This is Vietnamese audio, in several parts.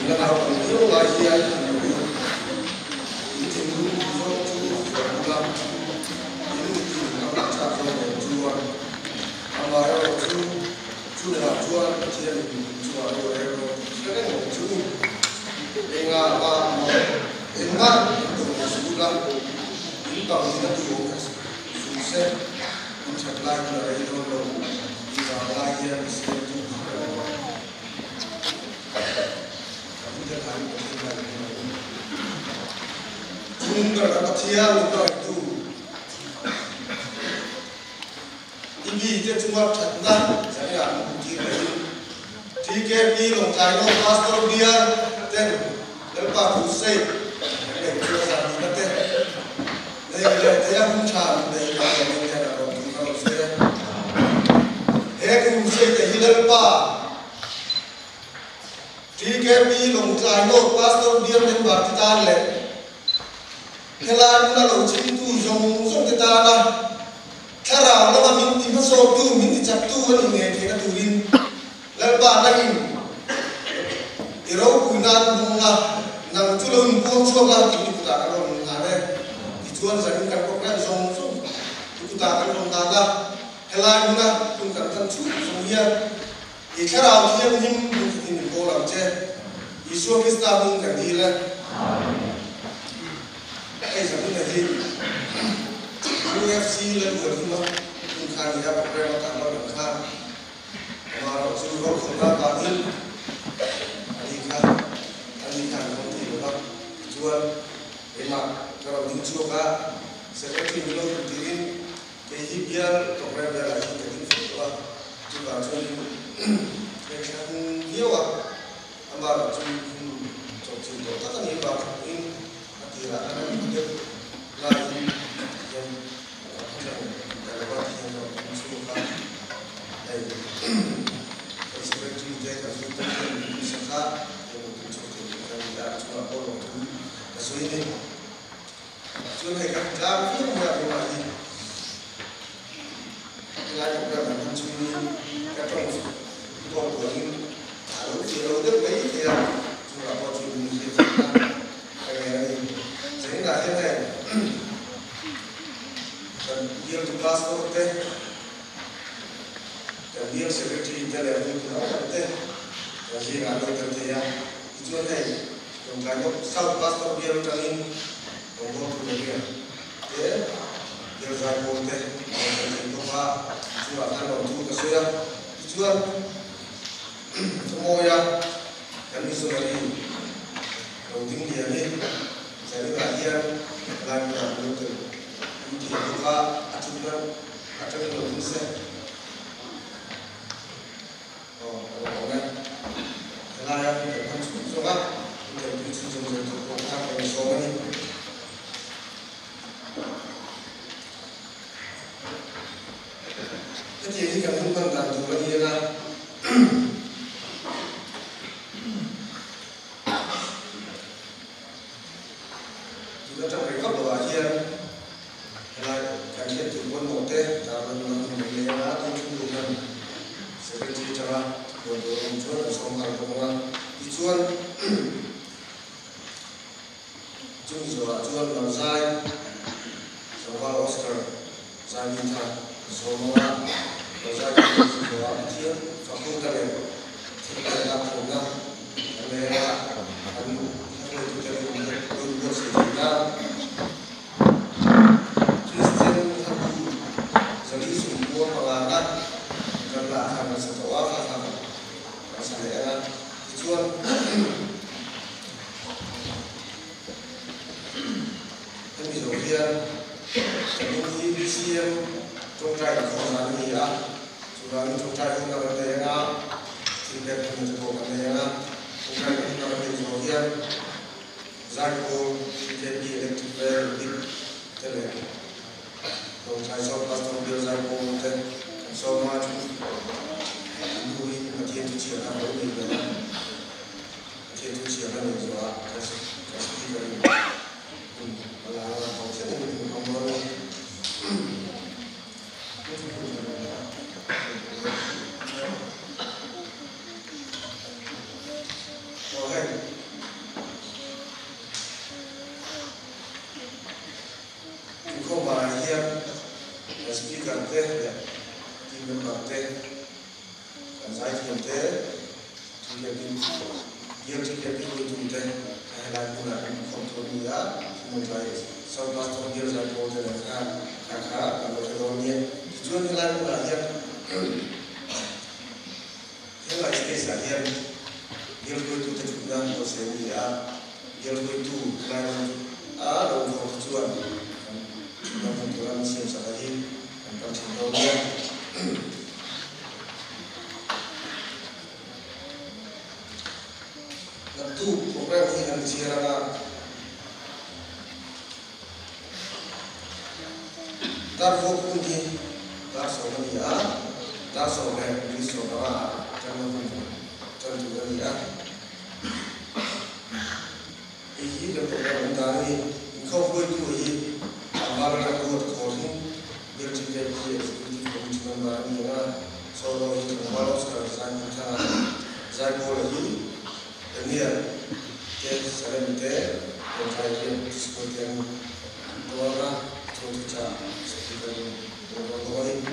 là nào còn nhiều là gì anh thì luôn do chú làm những nó đặt ra cho mình chú mà chú là chú chỉ là chú rồi cái này chú em và em mà chú làm những cái gì đó chú sẽ chắc là cái đó đâu và lại hiện sẽ chúng ta đã chia một loại tu ini dia cuma catatan saya mungkin tiga pi long jaino pastor dia dan lepas usai yang kita sami nanti dia pun cari dari yang ini ada orang kalau saya usai dari lepas tiga pi long jaino pastor dia dan bertitan le Helan na lo chin tu zong kita na thara na min ti ma so tu min ti chap tu ni nge the na tu rin lal ba na in iro kunan bung na nang tu lo bu so ga ti ku ta ka lo na ne ti chuan sa kan ko na zong ku ta ka lo na ga helan na kun kan tan chu zong ya i thara ti ya nim ni ko lam che Isu Krista bung ka ni la cái gì cũng là gì UFC lên vừa thì nó cũng khá nhiều các bạn tạm lo được khá mà nó chưa có không ra cả hơn anh khá không thì được lắm chuan cái mặt các bạn những chưa cả sẽ có thêm nhiều cái tin cái gì bia tổng ra là cái tin đó chứ bạn cho cái khá nhiều à mà chúng tất cả những bạn thì là anh biết là những cái quan điểm của chúng tôi là đây cái sự kiện như thế là chúng tôi cũng sẽ khác để chúng tôi có thể làm cho nó có một thứ cái suy nghĩ chưa hề gặp ra biết là cái gì lại cũng là mình suy nghĩ cái trong con của những lúc thì đầu tiên mấy thì là chúng ta có chuyện gì là thế này cần điêu chúng ta có tên cần điêu secretary tên là như thế nào tên là gì là đôi tên thế à chuyện này trong cái lúc sau pastor điêu trang in còn có một cái thế điêu dài một tên tên nó qua chúng ta tham đồng thu cái suy chuyện chúng tôi cần đi xuống đây đầu tiên thì đi saya bahagia lagi dalam itu di buka acuan Indonesia orang nelayan dan sungai untuk dijual untuk orang yang soalnya jadi ini kan tentang jual dia lah trong cái cấp độ Asia là cải thiện từ quân một thế là mình lấy lá đi chung đủ lần sẽเป็นที่จะว่าโดนช่วยส่งมาตรงว่าที่ชวนจุดส่วนชวนเราใช้สำหรับออสเตอร์ใช้มินทาส่งมาเราใช้ที่ส่วนเทียบฟังคุณกันเลยที่ได้รับผลนะอันนี้ว่าอันนี้ที่จะเป็นดูดูสิ่งที่ได้setelah hal saya tujuan demi kemudian demi siang tungkai kosan ini ya sudah tungkai kosan ini ya tidak mencoba ya tungkai kosan ini kemudian zago jadi elektrik tele tungkai sopas tungkai zago dan semua Lui dia tu cia kan lui ni kan dia tu cia kan ni juga kasih dia malah orang saya ni orang oh hey thế còn giải thiện thế thì là cái việc thực hiện cái nội dung thế hay là cũng là không thôn nghĩa mình phải sau đó trong việc giải phẫu thì là khá là một cái đồ nhiên chưa như là cũng là hiện thế là cái giải hiện việc tôi tu tập trung đang có sự gì việc tôi tu là đầu không chuẩn là một cái làm xem sao đấy trong trình độ nhiên tu program ini yang disiarkan dar fokus di dar soalnya dar soalnya di soalnya jangan juga ya ini dah program dari kau boleh tu ini amal nak buat korang berjaya dia seperti komitmen barang ni lah soalnya itu malu sekarang saya boleh ini ini ya salam itu yang seperti yang orang cuaca seperti orang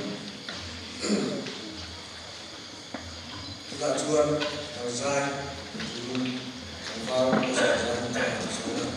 kita jual harusnya itu kalau saya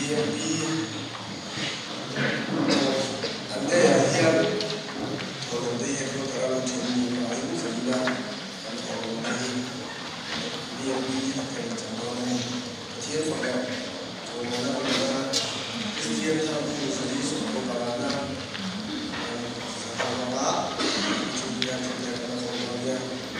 DMP ante ahian kalau dia itu terlalu tinggi main sehingga kalau main DMP akan cenderung kecil pada kalau mana kecil sampai sedih suku karena setelah kemudian karena semuanya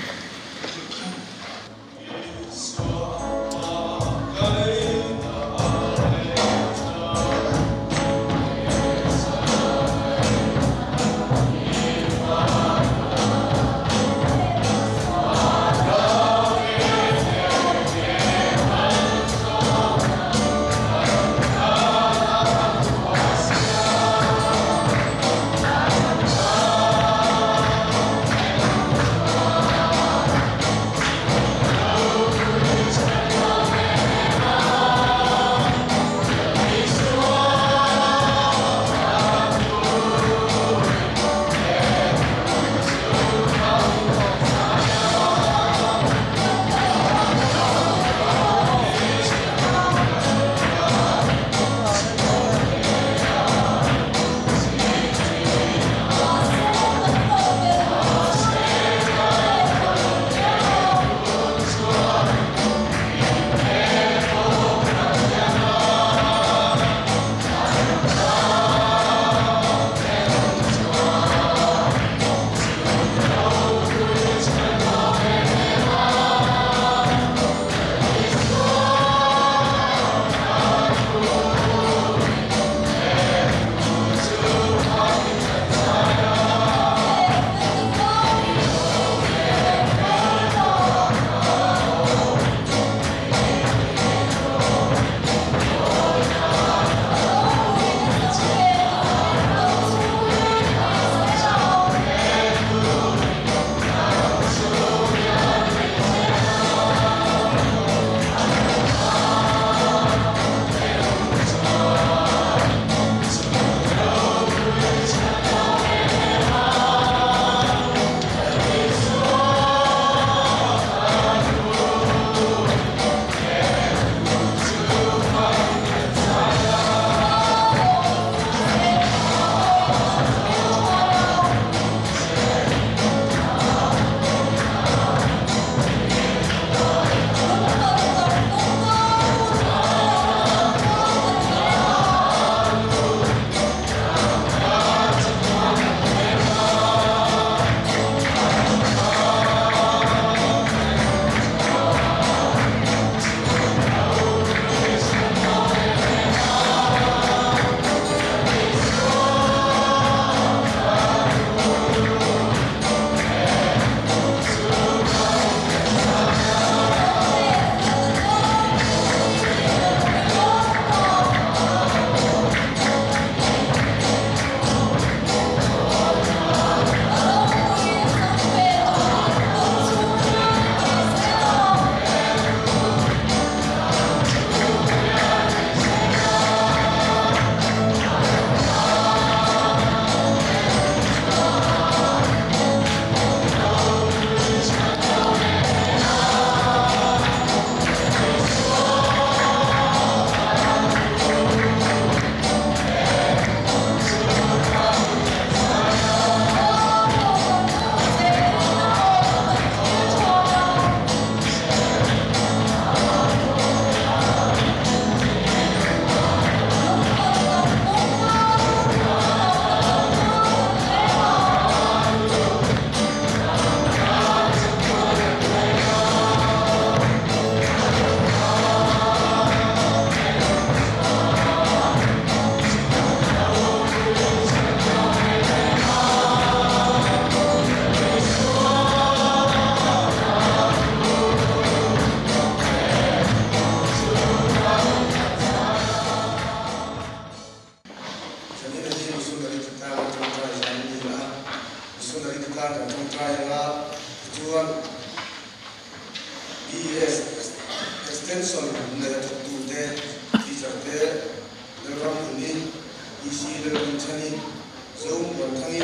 extension na tude teacher de ram ni isi de chani zoom thani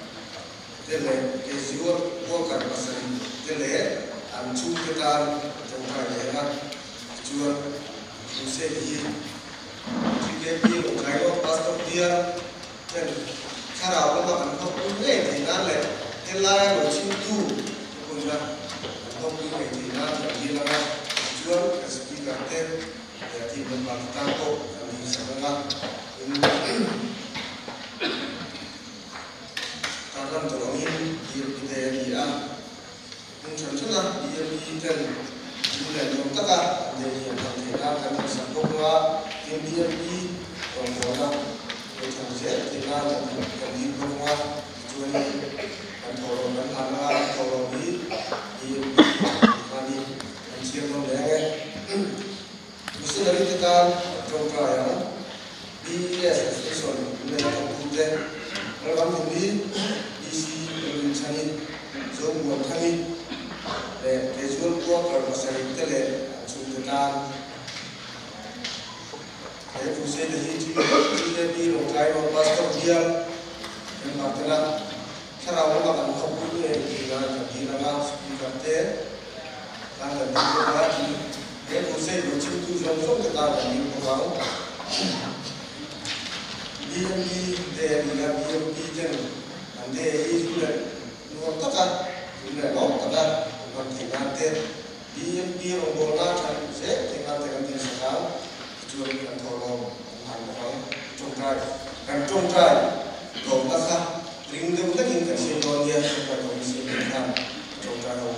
tele ke zior ko kar pasari tele am chu ke tar jong ka le na chuan se hi DMP của cái đó pastor dia nên khá là nó mà ăn không cũng nghe thì nó lại cái lai của chim tu cũng là không cứ ngày thì nó là như là chúa cái sự cả tên để thì mình bằng tăng độ mình sẽ làm ta làm cho nó in DMP để đi ăn nhưng chẳng chút nào DMP tên như là nhóm tất cả để hiện thành thể ra cái một sản phẩm qua DMP còn có năm để thằng dễ thì ra là cần đi công qua cho nên cần thầu đồng đánh hàng ra thầu đồng ý thì mà đi anh xem không để nghe mình sẽ lấy cái ta trong trại á đi station nên không thu tiền nó làm gì đi DC mình sang đi rồi muốn sang đi để visual qua ở sẽ cái lệ chúng ta để phụ sẽ để chỉ đi một cái một pastor dia nhưng mà thế là sau đó nó còn không có người thì là chỉ là đi gặp thế đang là đi qua thì để phụ sẽ được chịu tu giống giống người ta là đi cố gắng đi để làm đi chân để đi du lịch luôn tất cả du lịch đó tất cả còn thì làm thêm đi ông bố la chẳng sẽ thì làm thêm cái gì sao chưa cần thầu lòng hàng đó trong trai cầu ta khác lính đâu tất nhiên phải xem đôi nha và cầu xem việt nam trong trai hầu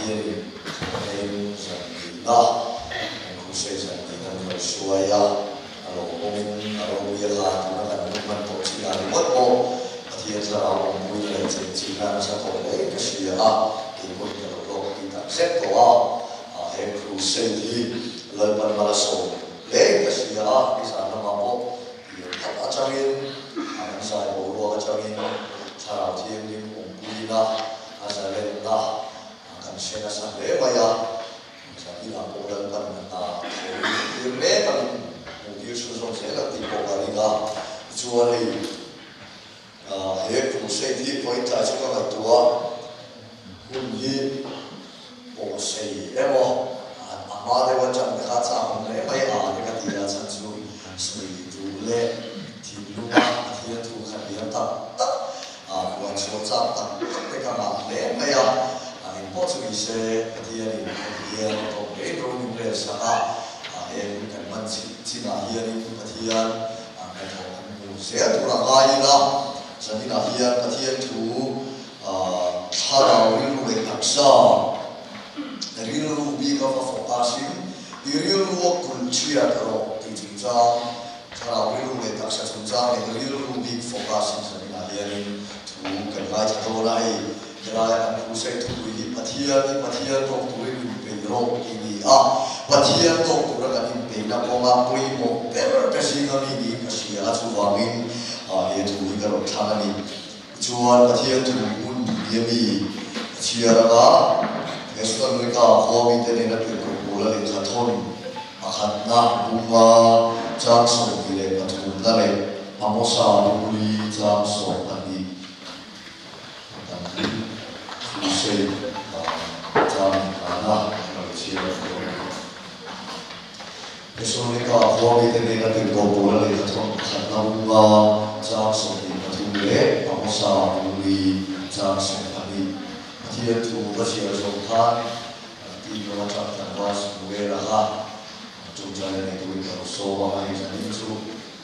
thiên nên rằng na cũng sẽ rằng thì nó xuôi ya alo ông alo bây giờ là nó cần mình tổ chức là mất bộ thiên ra ông bây giờ chỉ là sẽ tổ đấy cái gì à thì một cái đồ thì ta sẽ có hệ cru xây thì lời ban mà số đấy cái gì à cái sản phẩm bộ thì thật cho nên anh sai bộ lo cho nên sao thiên đi cùng đi na asa lên na kan sena sa le baya sa ila bộ đơn ban na thì mẹ kan một điều số số sẽ là tìm bộ cái gì chúa này hệ cru xây thì có ít tại chúng ta phải tua hun hi bộ xây em không mà đây quan trọng là khá không lẽ mấy cái gì là sản xuất xây tu lệ thì lúc thì tu khăn điểm tập quan trọng tập cái cái mà lẽ mấy anh có注意些thì都俾到你哋實em cần mình chỉ là hiện thì cái thằng sẽ tu là ai là cho nên là hiện tu thà nào đi du lịch đặc sắc riêng lu bị các focusin riêng lu culture đó thì chúng ta thà nào riêng lu lịch đặc sắc chúng ta riêng lu bị focusin cho nên là hiện tu cần phải cho tôi này cái này anh cũng sẽ tu đi bắt hiện trong tu đi bị rong ini bắt hiện trong tu là cái bị na công an bui một cái gì cái gì cái gì chú vangin hiện tu đi cái rồi thằng này chuan bắt hiện tu muốn đi chia ra Esok mereka hobi terlihat berkumpul di kantor, makanlah rumah, jangkau di kantor dari pamosa buli jangkau tadi, usai jangkau Esok mereka hobi terlihat berkumpul di kantor, makanlah rumah, jangkau di kantor dari pamosa buli jangkau tadi. Thiên tu bất diệt dòng than, tin vào trong thần hoa sùng về là ha, chúng ta này tu cầu số và hai chân linh su,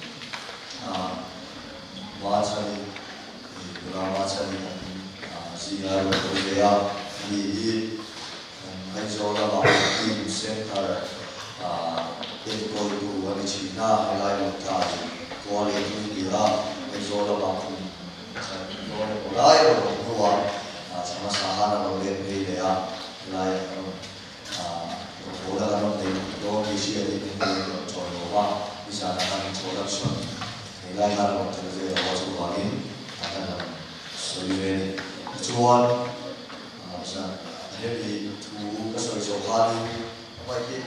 hóa chân, hóa chân, gì là tu về à, thì hay cho là bảo tin xem thà, cái câu tu anh chị na hay là một cái, câu này tu gì à, hay cho là bảo tu, câu này có đại rồi đúng không? Sama sahana lo lihat di dia, nilai kalau dalam do isi di contoh bisa dalam production nilai kalau terjadi apa sebagainya akan solid cuan bisa jadi tu kesulitan hari apa ini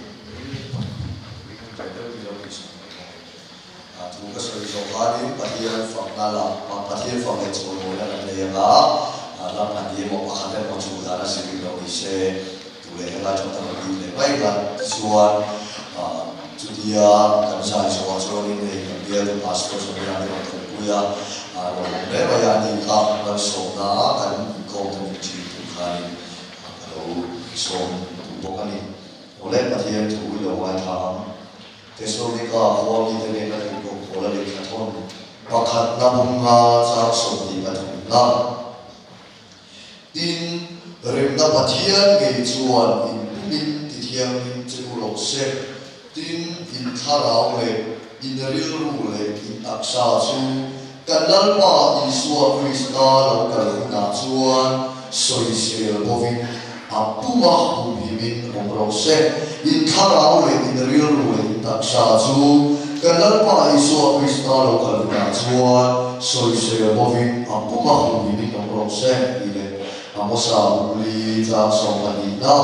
kita bisa tu kesulitan hari pasien fakta pasien fakta contoh dan dia làm anh em một khả năng một chủ đạo là sử dụng cái xe tụ lệ là chúng ta đi để bay là xuân chủ địa cảm sai cho cho nên này cái địa là passport cho nên là một cái quia rồi để bây giờ đi khám là số đó cái công tác chỉ tụ khai rồi số tụ bộ cái này rồi lên cái thiên tụ là ngoài tháng cái số này có hoa đi thế này là tụ bộ là để khát thôn và khát năm hôm ra số thì phải thủng năm tin rem na pathian nge chuan in ti thiang in chu lo se tin in tharau le in ril ru le in aksa chu kanal ma isua krista lo kal na chuan soi sel bovin apuma hu himin ro se in tharau le in ril ru le in aksa chu kanal ma isua krista lo kal na chuan soi sel bovin apuma hu himin ro se Pamosa buli jangkau tadi na,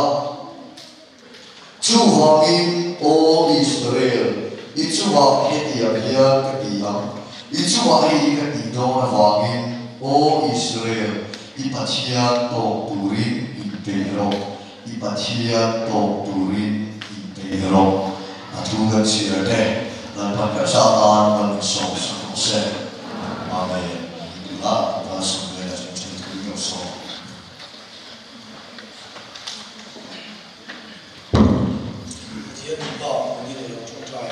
Tuhan o Israel, itu wakil dia ketiang, itu wakil ketiga wangin o Israel, ipatian to turin impero, ipatian to turin impero, aturan sirade, dan perkasaan dan song. Amin. Itulah bahasa Indonesia yang kita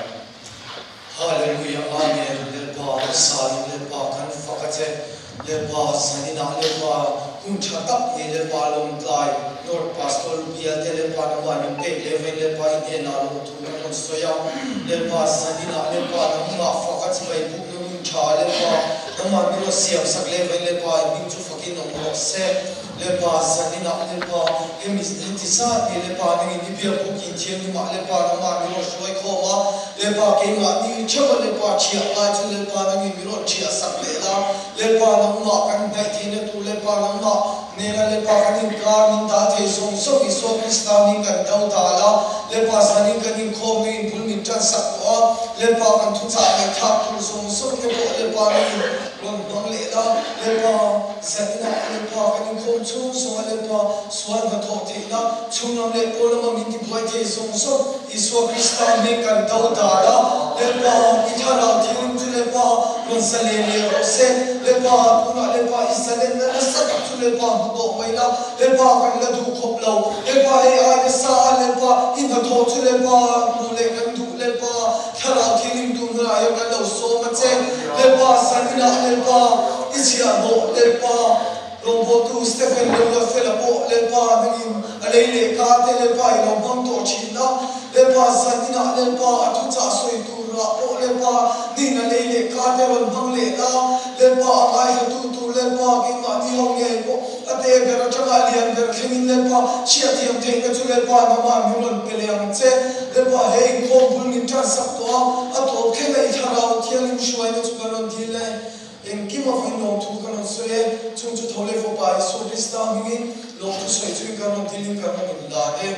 Hallelujah, amen. Lepa, sali, lepa, kan fakate, lepa pa sanina le pa kun chatak ye le pa lom tlai Lord pastor bia te le pa na ma ni pe le ve le pa in na lo tu na mo soya le pa sanina le pa na ma fa ka chi bai bu no cha le pa na ma mi ro siam sak le ve le pa bi chu fa ki no mo se le pa sanina le pa e mi ti sa le pa ni ni bia bu ki chen ni ma le pa na ma mi ro shoi kho ma le pa ke ma ni chho le pa chi a chu le pa na mi ro chi a sak le la le pa na ma kan bai thi ne tu le pa na ma nera le pa kan in ka min da the song so ki so krista ni kan dau ta la le pa sani kan in kho mi bul min tan sak wa le pa kan thu cha me tha tu song so ke bo le pa ni ron dong le la le pa sanina le pa kan in kho chu so le pa swan ka tho the na chung nam le ko la ma min ti boi the song so i so krista ni kan dau ta la le pa i tha la thing chu le pa ron sa le ro se le pa tu na le pa i sa le na sa ka chu le pa do mai la le pa kan la du khop lo le pa ai ai sa le pa in ha tho chu le pa no le kan du le pa thara thing du na ya kan lo so ma che le pa sanina le pa i sia bo le pa Rombo tu Stephen le fela bo le pa ngin ale le ka te le pa i lo bang to china le pa sanina le pa atu cha soi tu ra bo le pa ni na le ka te ron bang le la le pa ai ha tu le pa ki ma ni hong ye bo ate ber cha ga lian ber khingin le pa chia thiam thei ka chu le pa ma ma mi ron pe le ang che le pa hei ko bul min tra sak to a to khe nei thara thian in shuai ne chu ka ron thi le in kim of in no tu kan so ye chung chu thole fo pa so krista mi lo tu so chu kan no dilin kan no da de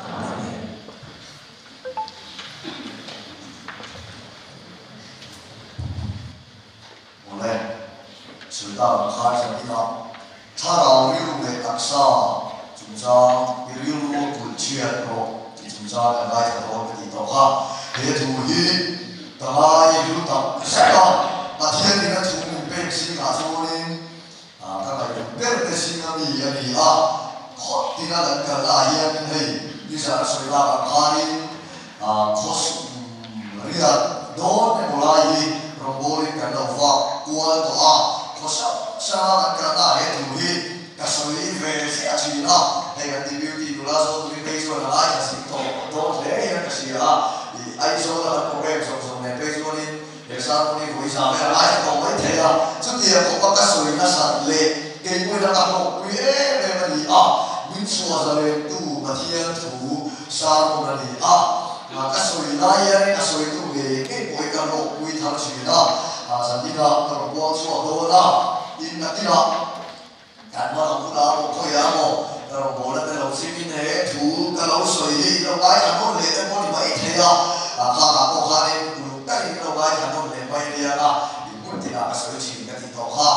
ole sunda kha sa ni na tha ra wi lu le tak sa chung sa wi lu lu tu chia ro ti chung sa la lai ta ro ti to kha he tu hi ta mai lu ta sa ka ma thiên ni na chungเป็นสิ่งหาโซนินถ้าใครเป็นสิ่งนั้นอย่างนี้ขอที่นั่นกันได้ยังไงดิฉันสวยงามคารินขอเรียกโดนในโบราณรำโบริกันเราฟังกวนตัวขอชากันได้ถูกที่กระสุนเวสีอาชีพให้กันที่บิวตี้ดูแลโซนที่เป็นส่วนอะไรกันสิ่งโตเลยยังกระสีไอโซนแล้วโปรแกรมส่งในเป็นส่วนนี้เอกสารนี้คุยสามอะไรก็ไม่เท่าสุดที่ผมก็สวยนะสัตว์เล็กเก่งกว่านักหกวิเอ๋เลยมันดีมิชัวจะเลยตู้มาเที่ยงถูสามคนดีก็สวยนะยังก็สวยตู้เก่งเก่งกว่ากันหกวิทำชีวิตสันติภาพตลอดวันชั่วโดนอินนักที่เราการมาเราเราคุยกันเราบอกแล้วเราสิ่งนี้ถูก็เราสวยเราได้ทั้งหมดเลยทั้งหมดไม่เท่าข้าก็ข้าเนี่ยแต่ที่เราได้ทั้งหมดเลยไม่เรียนญี่ปุ่นที่เราสวยจริงกันที่ตัวข้า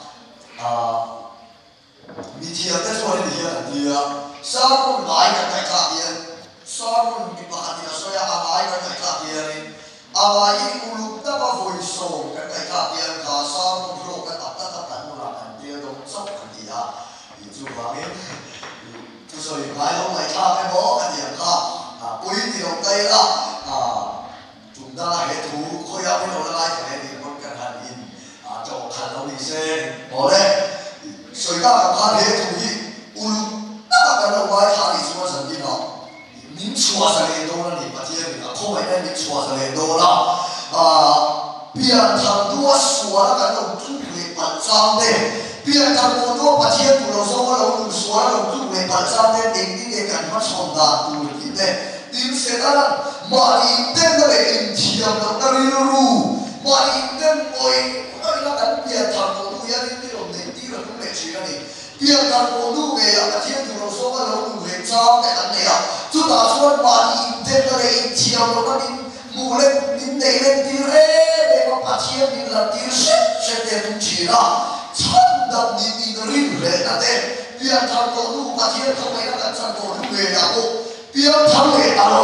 มีเที่ยวแต่ส่วนนี้อย่างเดียวสร้างคนหลายกันไปข้าเดียวสร้างคนมีบ้านที่เราสวยหลายกันไปข้าเดียวนี่อะไรอุลุตะมาโวยโซ่กันไปข้าเดียวข้าสร้างคนโลกกันตัดกันมูลกันเดียวตรงสองกันเดียวอยู่จู่ว่าเนี่ยทุกส่วนหลายเราไม่ข้าไม่บอกกันเดียวข้าปุ้ยที่เราได้ละจุดได้เหตุถูกเขาอยากให้เราละลายกันให้ดีคนกันหันอินจบขันเราดีเส้นบอกเลยสวยได้กับข้าเหตุถูกที่อุลุตะกันเราไว้หาดีชัวร์สันติเนาะ民ชัวร์สันติโดนนี่ประเทศนี่เขาไม่ได้民ชัวร์สันติโดนละเปลี่ยนทางตัวสัวแล้วกันเราทุกเรื่องปัจจัยเนี่ยเปลี่ยนทางตัวประเทศเราสมมติเราดูสัวเราทุกเรื่องปัจจัยเนี่ยเด็กที่เด็กกันมาชมดาดูที่เนี่ยดิมเสร็จแล้วมาอีเต้นอะไรอินเทียมเราได้รู้มาอีเต้นโอยเรากันเปลี่ยนทางตัวยันที่เราเด็กที่เราทุกเรื่องชีวิตนี่เปลี่ยนทางตัวดูเนี่ยประเทศเราสมมติเราดูเรื่องจ้าแต่กันเนี่ยจุดอาส่วนมาอีเต้นอะไรอินเทียมเราได้มูเล่นดินเล่นที่เร่เด็กว่าประเทศนี่เราที่เสร็จเด็กทุกชีนะฉันดำดินดินริมเลยนะเด็กเปลี่ยนทางตัวดูประเทศเขาไม่ได้กันทางตัวดูเลยนะกูเปลี่ยนทางเลยเรา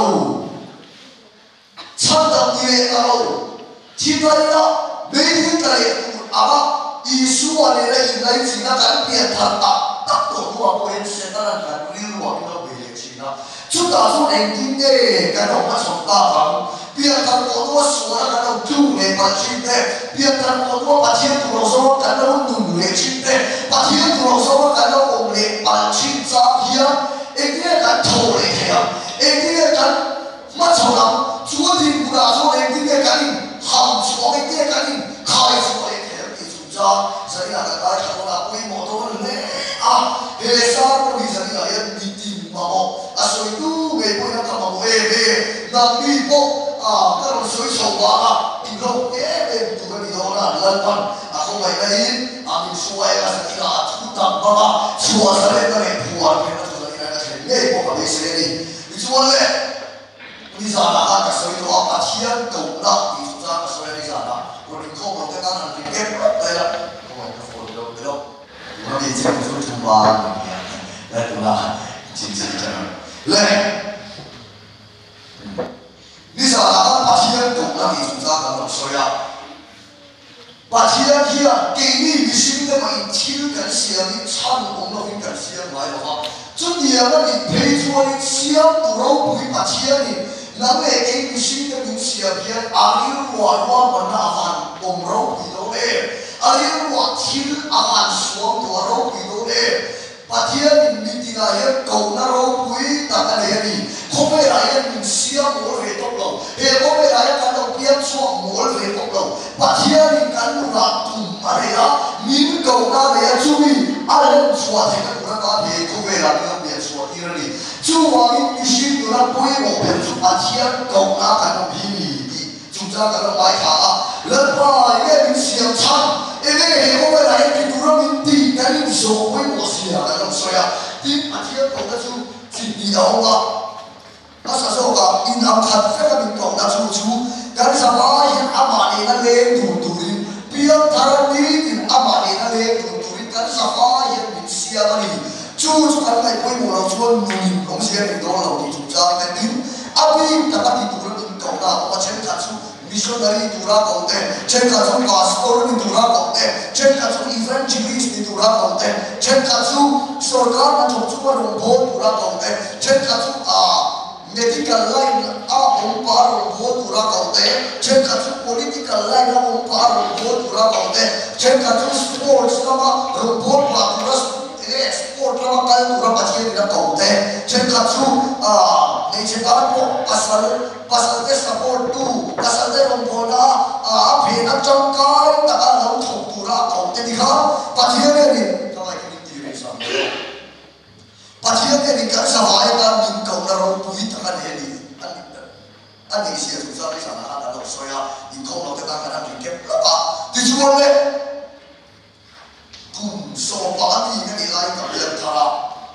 ฉันดำดินเราที่ไหนนะไม่ถึงใจอาบะอิสุวรรณเลยในสิ่งนั้นเปลี่ยนทางตัดตัวตัวเป็นเสนาการริ้วว่าเราเป็นอย่างนี้นะชุดต่างส่วนเองที่เนี่ยการออกมาสองตาฟังเปลี่ยนทางตัวส่วนการเราดูในปัจจุบันเปลี่ยนทางตัวประเทศเราสมกันเราดูในชีวิต thiên thua số cái nó ổn định bản chất giá hiếm anh kia cái thổ này thế anh kia cái mất sầu lắm chúa thì cũng đã cho anh kia cái hầm chúa anh kia cái khai chúa anh thế thì chúng ta sẽ là cái thằng là quy mô to hơn đấy hệ sao nó đi sẽ là em đi tìm mà bộ soi tu về quay nó cầm mà về làm đi bộ các đồng soi sầu quá thì không về tụ cái gì đó là lần lần không phải đây mình xuôi là sẽ là thu tập mà chúa sẽ lên cái này phù hợp với nó rồi này là thế này bộ cái gì này chúa lên bây giờ là cái soi đó mà thiên cầu đó thì chúng ta cái soi bây giờ là rồi mình không có cái năng lực kết đây là không phải cái phổi đâu đấy đâu nó bị chém xuống trung hoa đây là chính chẳng lên bây giờ là bà thiên cầu đó thì chúng ta cần làm soi à bà thiên kia cái này vì sinh cái mà thiếu cái xiêm cái chăn cũng nó phải cái xiêm lại rồi ha chút nhiều nó bị phê cho cái xiêm tụ rau bụi bà thiên này nắng này cái vì sinh cái những xiêm kia ari loa mà na han bông rau bụi đâu đấy ari loa thiếu han xuống tụ rau bụi đâu đấy bà thiên này mình thì là hiện cầu na rau bụi ta cái này đi không phải là hiện mình xiêm mỗi về tốc độ không phải là hiện cái đầu tiên xuống mỗi về tốc độ bà thiên này cái là tụm ở đây á mình cầu na để chú ý ai lên xóa thì cái của nó thì không về là nó bị xóa đi rồi đi chú hoàng đi xin tụi nó bôi một bên chú bà thiên cầu na cái nó bị đi chúng ta cái nó bài thả lần ba cái mình xiêm chăn cái không phải là cái tụi nó mình đi cái mình số với một xiêm cái nó xoay à thì bà thiên cầu na chú chỉ đi đâu mà sao sao cả in âm thật phép là mình cầu na chú cái sao mà hiện âm này nó lên thủ thủ đi biar thằng đi thì âm này nó lên thủ thủ đi cái sao mà hiện mình xiêm này chú cái này với một lần chuan mình cũng sẽ bị đó là bị chúng ta cái tím abi ta cái tụi nó mình cầu na mà trên cả chú missionary tụi nó cầu tệ trên cả chú gospel mình tụi nó cầu tệ trên cả chú evangelist mình tụi nó cầu tệ trên cả chú सरकार mà chúng chú mà đồng bộ tụi nó cầu tệ trên cả chú medical line ông bà đồng bộ tụi nó cầu tệ trên cả chú political line ông bà đồng bộ tụi nó cầu tệ trên cả chú sports mà đồng bộ mà tụi nó sport lama kal tụi nó bắt hiện là cầu tệ trên cả chú này trên cả bộ pasal cái support tu pasal cái đồng bộ na phía nam trong cái ta cả lòng thủng tụi nó cầu tệ thì không bắt hiện này cho lại cái gì vậy sao bắt hiện cái này cái sao vậy ta mình cầu là rồi bùi ta cái này anh ấy sẽ chúng ta đi sang là anh đâu soi à đi không nó cái ta cái này kẹp lắm thì chú ơi cùng số ba đi cái này lại gặp được thà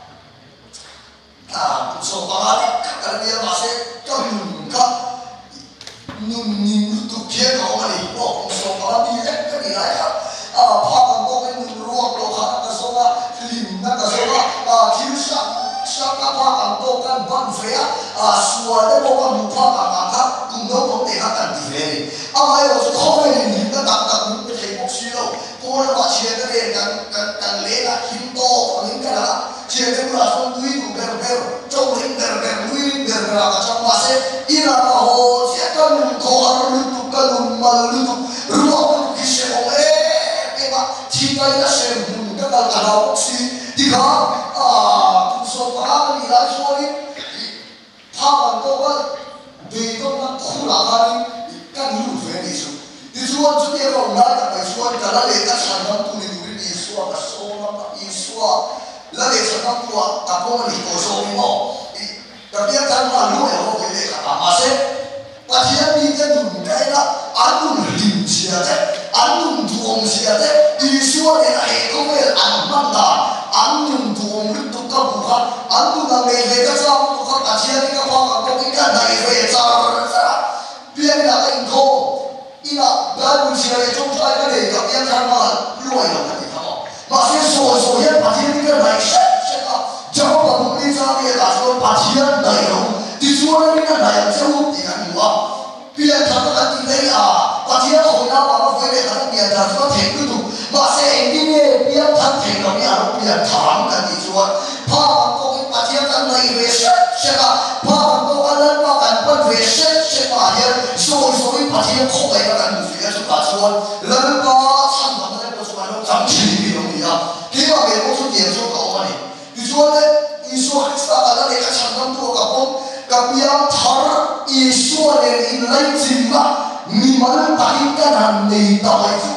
cùng số ba đi cái này mà sẽ cầm cả nung nhìn tụt kia nó mà đi bỏ cùng số ba đi cái này lại phá bằng có cái nung ruộng đồ khác cái số ba lim cái số ba thiếu sang các phá bằng to cái văn phế xua đấy bộ bằng phá bằng khác cùng nó có thể khác cần gì vậy ai ở chỗ này nhìn cái đặc những cái thầy bác sĩ đâu cô nó chia cái này càng lẽ là kim to còn những cái đó chia cái là không quý của bèo trong những bèo quý bèo là trong mà sẽ in là họ sẽ cần có liên tục cần mà liên tục ruộng cái sẽ không cái mà chỉ cái là sẽ dùng cái là bác sĩ thì có số ba thì là số đi phá bằng to cái vì trong nó khu là cái lưu về đi xuống Isuan tu dia orang dah tak isuan kalau letak sanam tu ni dulu di isuan kasona tak isuan lalu sanam tu tak pun ni kosong mo tapi kan malu ya orang boleh kata masih pasien ni kan dungai lah anu lim siapa anu tuang siapa isuan yang ekor anman dah anu tuang itu kabuka anu nak mereka sama tu kan pasien ni kan apa kita dari mereka biar nak engkau ina Bible siapa trong sai cái này gặp em sang mà lùi là cái gì không mà sẽ sổ hết bà thiên cái này sẽ cho bà một đi ra đây là số bà thiên này không thì số này cái này sẽ hút thì anh hiểu không bây giờ thằng nó đi đây bà thiên hồi nào bà phải để thằng tiền là nó thể cứ đủ mà sẽ đi nghe biết thằng thể nó nghe nó bây giờ thằng cái gì số pa có cái bà thiên cái này về sẽ pa có cái lần mà cái bên về sẽ bà thiên số bà thiên không phải là cái gì cả số lần ba sang bằng cái số nó chẳng chỉ vì nó gì à thế mà chim la ni man takin kan han nei tawai chu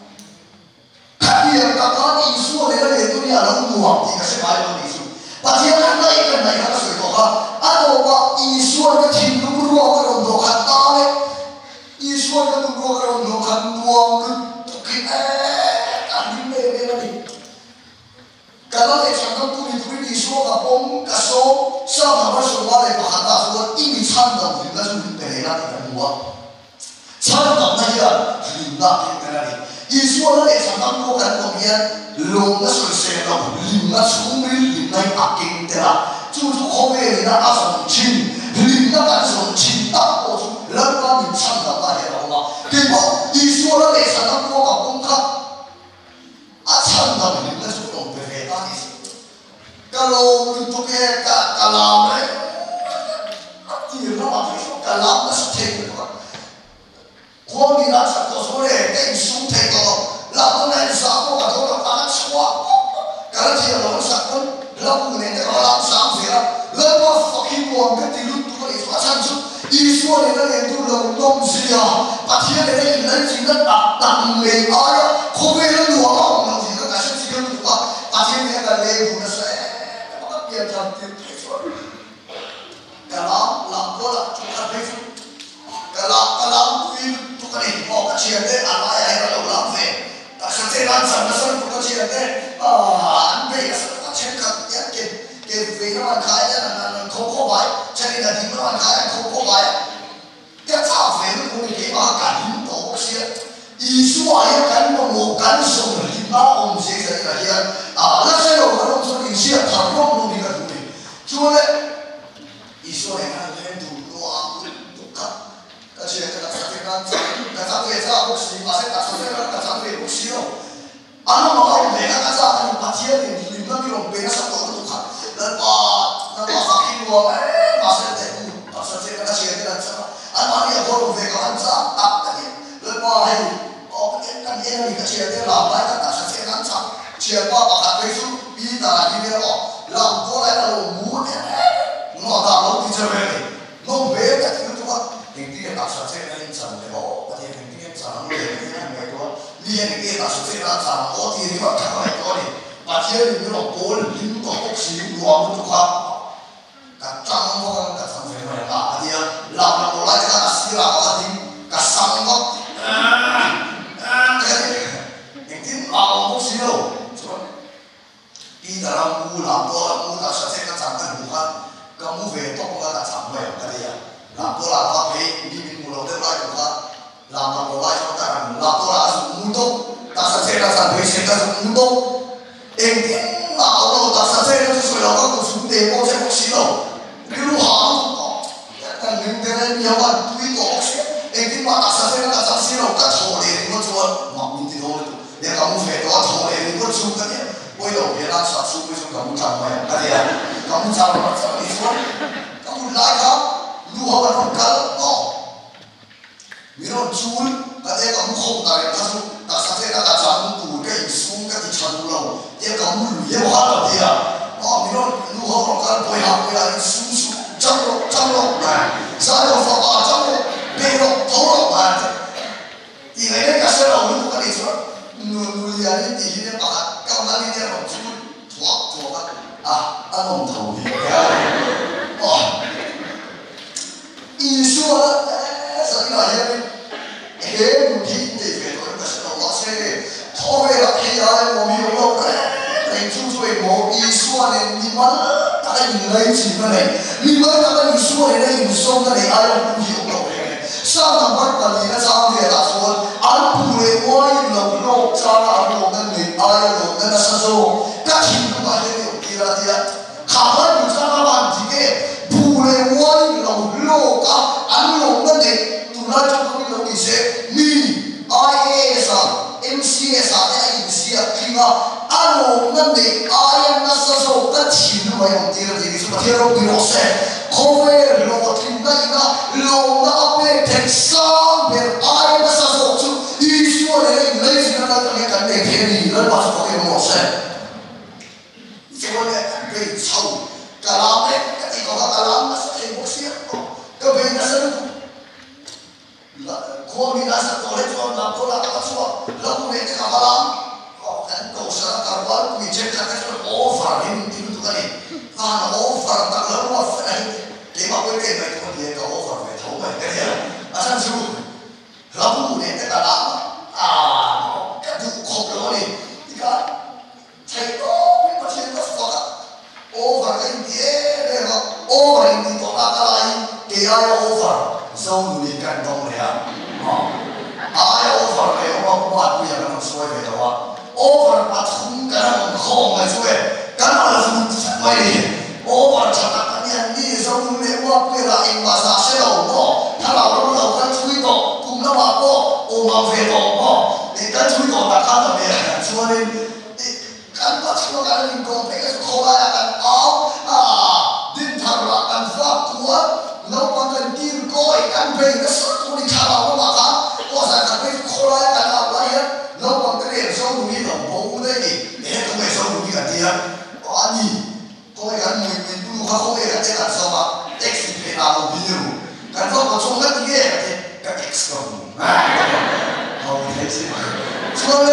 khia ka ka Isu le le tu ya lo muam ti ka se mai lo Isu pathian kan nai ka soi ko ka ado ba Isu ka thim lu ro ka ro do khat ta le Isu ka tu ro ka ro do khat muam tu ki an ni me la ni kalau le chang tu ni tu ni Isu ka pom ka so sa ma ba so wa le ba khat ta so i ni chan da ni la su pe le na ta muwa chan da na ya ni na ki pe la ni Isu le chang tu kan ko ya long na so se na lim na chung ri lim nai aking te la chu chu kho ve ni na a som chin lim na ka som chin ta ko chu la ka ni chan da ta ya ma ke bo Isu le chang tu ka pom kha a chan da lim na su long pe ve ta ni kalau untuk kalam dia nama kalam mesti kau ni nak satu sore yang sungai kau lalu nanti sahaja kau tu anak semua kalau dia lalu sahaja lalu nanti kalau lalu sahaja lalu fakir buang ketilut tu kalau itu macam tu Isu ni nanti itu lalu dom sia pathian ni nanti cinta tak mei ayah kau bela dua orang nanti kita kasih sikit tu pathian ni akan lebu nasi dia cantik besar. Kalau lampu cuma besar. Kalau film tu kan ini mau kacau deh, anak ayah kalau lampu, tak sejalan sama tu kacau deh. Ambil kacau kat ke film mana kaya dan koko baik, cari dari mana kaya koko baik. Dia tahu film tu ni akan hidup sia. Isu ayah kan memukan semua lima saya kira. Lah saya orang tu Indonesia terlalu lebih kedua. Cuma Isu yang ada tu doa bukan. Kasi kita katakan kata kita bukan masih kata kita bukan. Anu makau mereka kata pathian ni lima kilo bena satu bukan. Lepas fakir dua masih tu pasal saya kata kita sama. Anu dia baru mereka hansa tak tadi. Lepas kan dia ni kecil dia lambai kata saya hansa. Siapa pakai baju bina di bawah. Lampu lalu muat no dah lalu dicermin no beda itu tu kan ini tak sahaja yang sama lewo tapi ini sama lewo yang lewo dia ni tak sahaja sama oh dia ni macam apa ni pasien ni orang pol lim tu oksigen luar tu kan kacang orang kacang macam mana dia lama mulai kan asli lah tadi kasang kok ini awak oksigen di dalam bulan tak sahaja kacang bukan kamu veto kok tak sampai kali ya lapor apa ini mulut mulai juga lama mulai sekarang lapor langsung untuk tak saja sampai sekarang untuk engkau mau tak saja itu sudah aku sudah demo saya silo dulu harus kan dengan dia buat tweet kok engkau tak saja tak silo tak boleh itu cuma mak minta dulu dia kamu veto tak boleh itu sudah dia boleh dia rasa sudah kamu sampai kali ya kamu sampai macam itu kamu lagi luar berangkal oh minum cul katanya kamu kau tarik masuk tak sampai nak jamu tu kayak semua kayak jamu lau dia kamu dia mahal dia oh minum luar berangkal boleh apa susu jamu saya fakir jamu belok tolong ini kasih lau itu kan itu nulian ini pakai kau lagi dia orang cul tua anong tahu dia oh Isu saya lahir mungkin di film kasih Allah saya tahu lah dia mau minum yang cuci mau Isu ni mana tak ada nilai ni mana tak ada Isu ni Isu ni ayam punya orang sama berkali na sampai langsung alpure wai lo cara lo ni ayam lo na saso kasih tu bahaya kira dia kawan bersama banjir pure wai lo ka anu lo ni tulah cakap lo kisah ni IAS MCS ada MCS kira anu ni ayam nasaso kasih tu bahaya kira dia seperti orang biasa kowe lo tinggal lo na apa teksam berayam nasaso tu Isu ni lagi nak kan ni kiri lepas kowe mosen Soalnya kan tahu kalau ketika kalam masih emosi kebinasan itu à nó offer tặng lớn mà phải cái mà quên tiền này còn gì có offer phải thấu mày cái gì à sang chú lắm này tất cả lắm cái vụ khổ đó đi thì cả thầy đó biết mà thầy đó phật offer cái gì đấy mà offer thì có là cái gì ai offer sau người cần đông này ai offer này mà bắt bây giờ nó xoay về đâu offer mà không cái nó không mà xoay cái nó là mày over chặt cái này đi xong rồi qua quay lại anh mà ra xe đầu bỏ thằng nào nó đầu cái chui tổ cùng nó mà bỏ ôm về tổ bỏ thì cái chui tổ đặt khăn ở đây cho nên cái bắt nó cái mình còn phải cái khó là cái áo din thằng là cái pháp của nó còn cái kim coi cái bề nó sốt nó đi thằng nào nó mà có sao cái khó là cái nào là hết nó còn cái điểm xong rồi đi đồng bộ đây để không phải xong rồi đi cả tiền 아니 거기가 누구 거기가 제가 서막 엑스페 나도 비유 그래서 뭐 총각 이게 이렇게 엑스컴 되지 처음에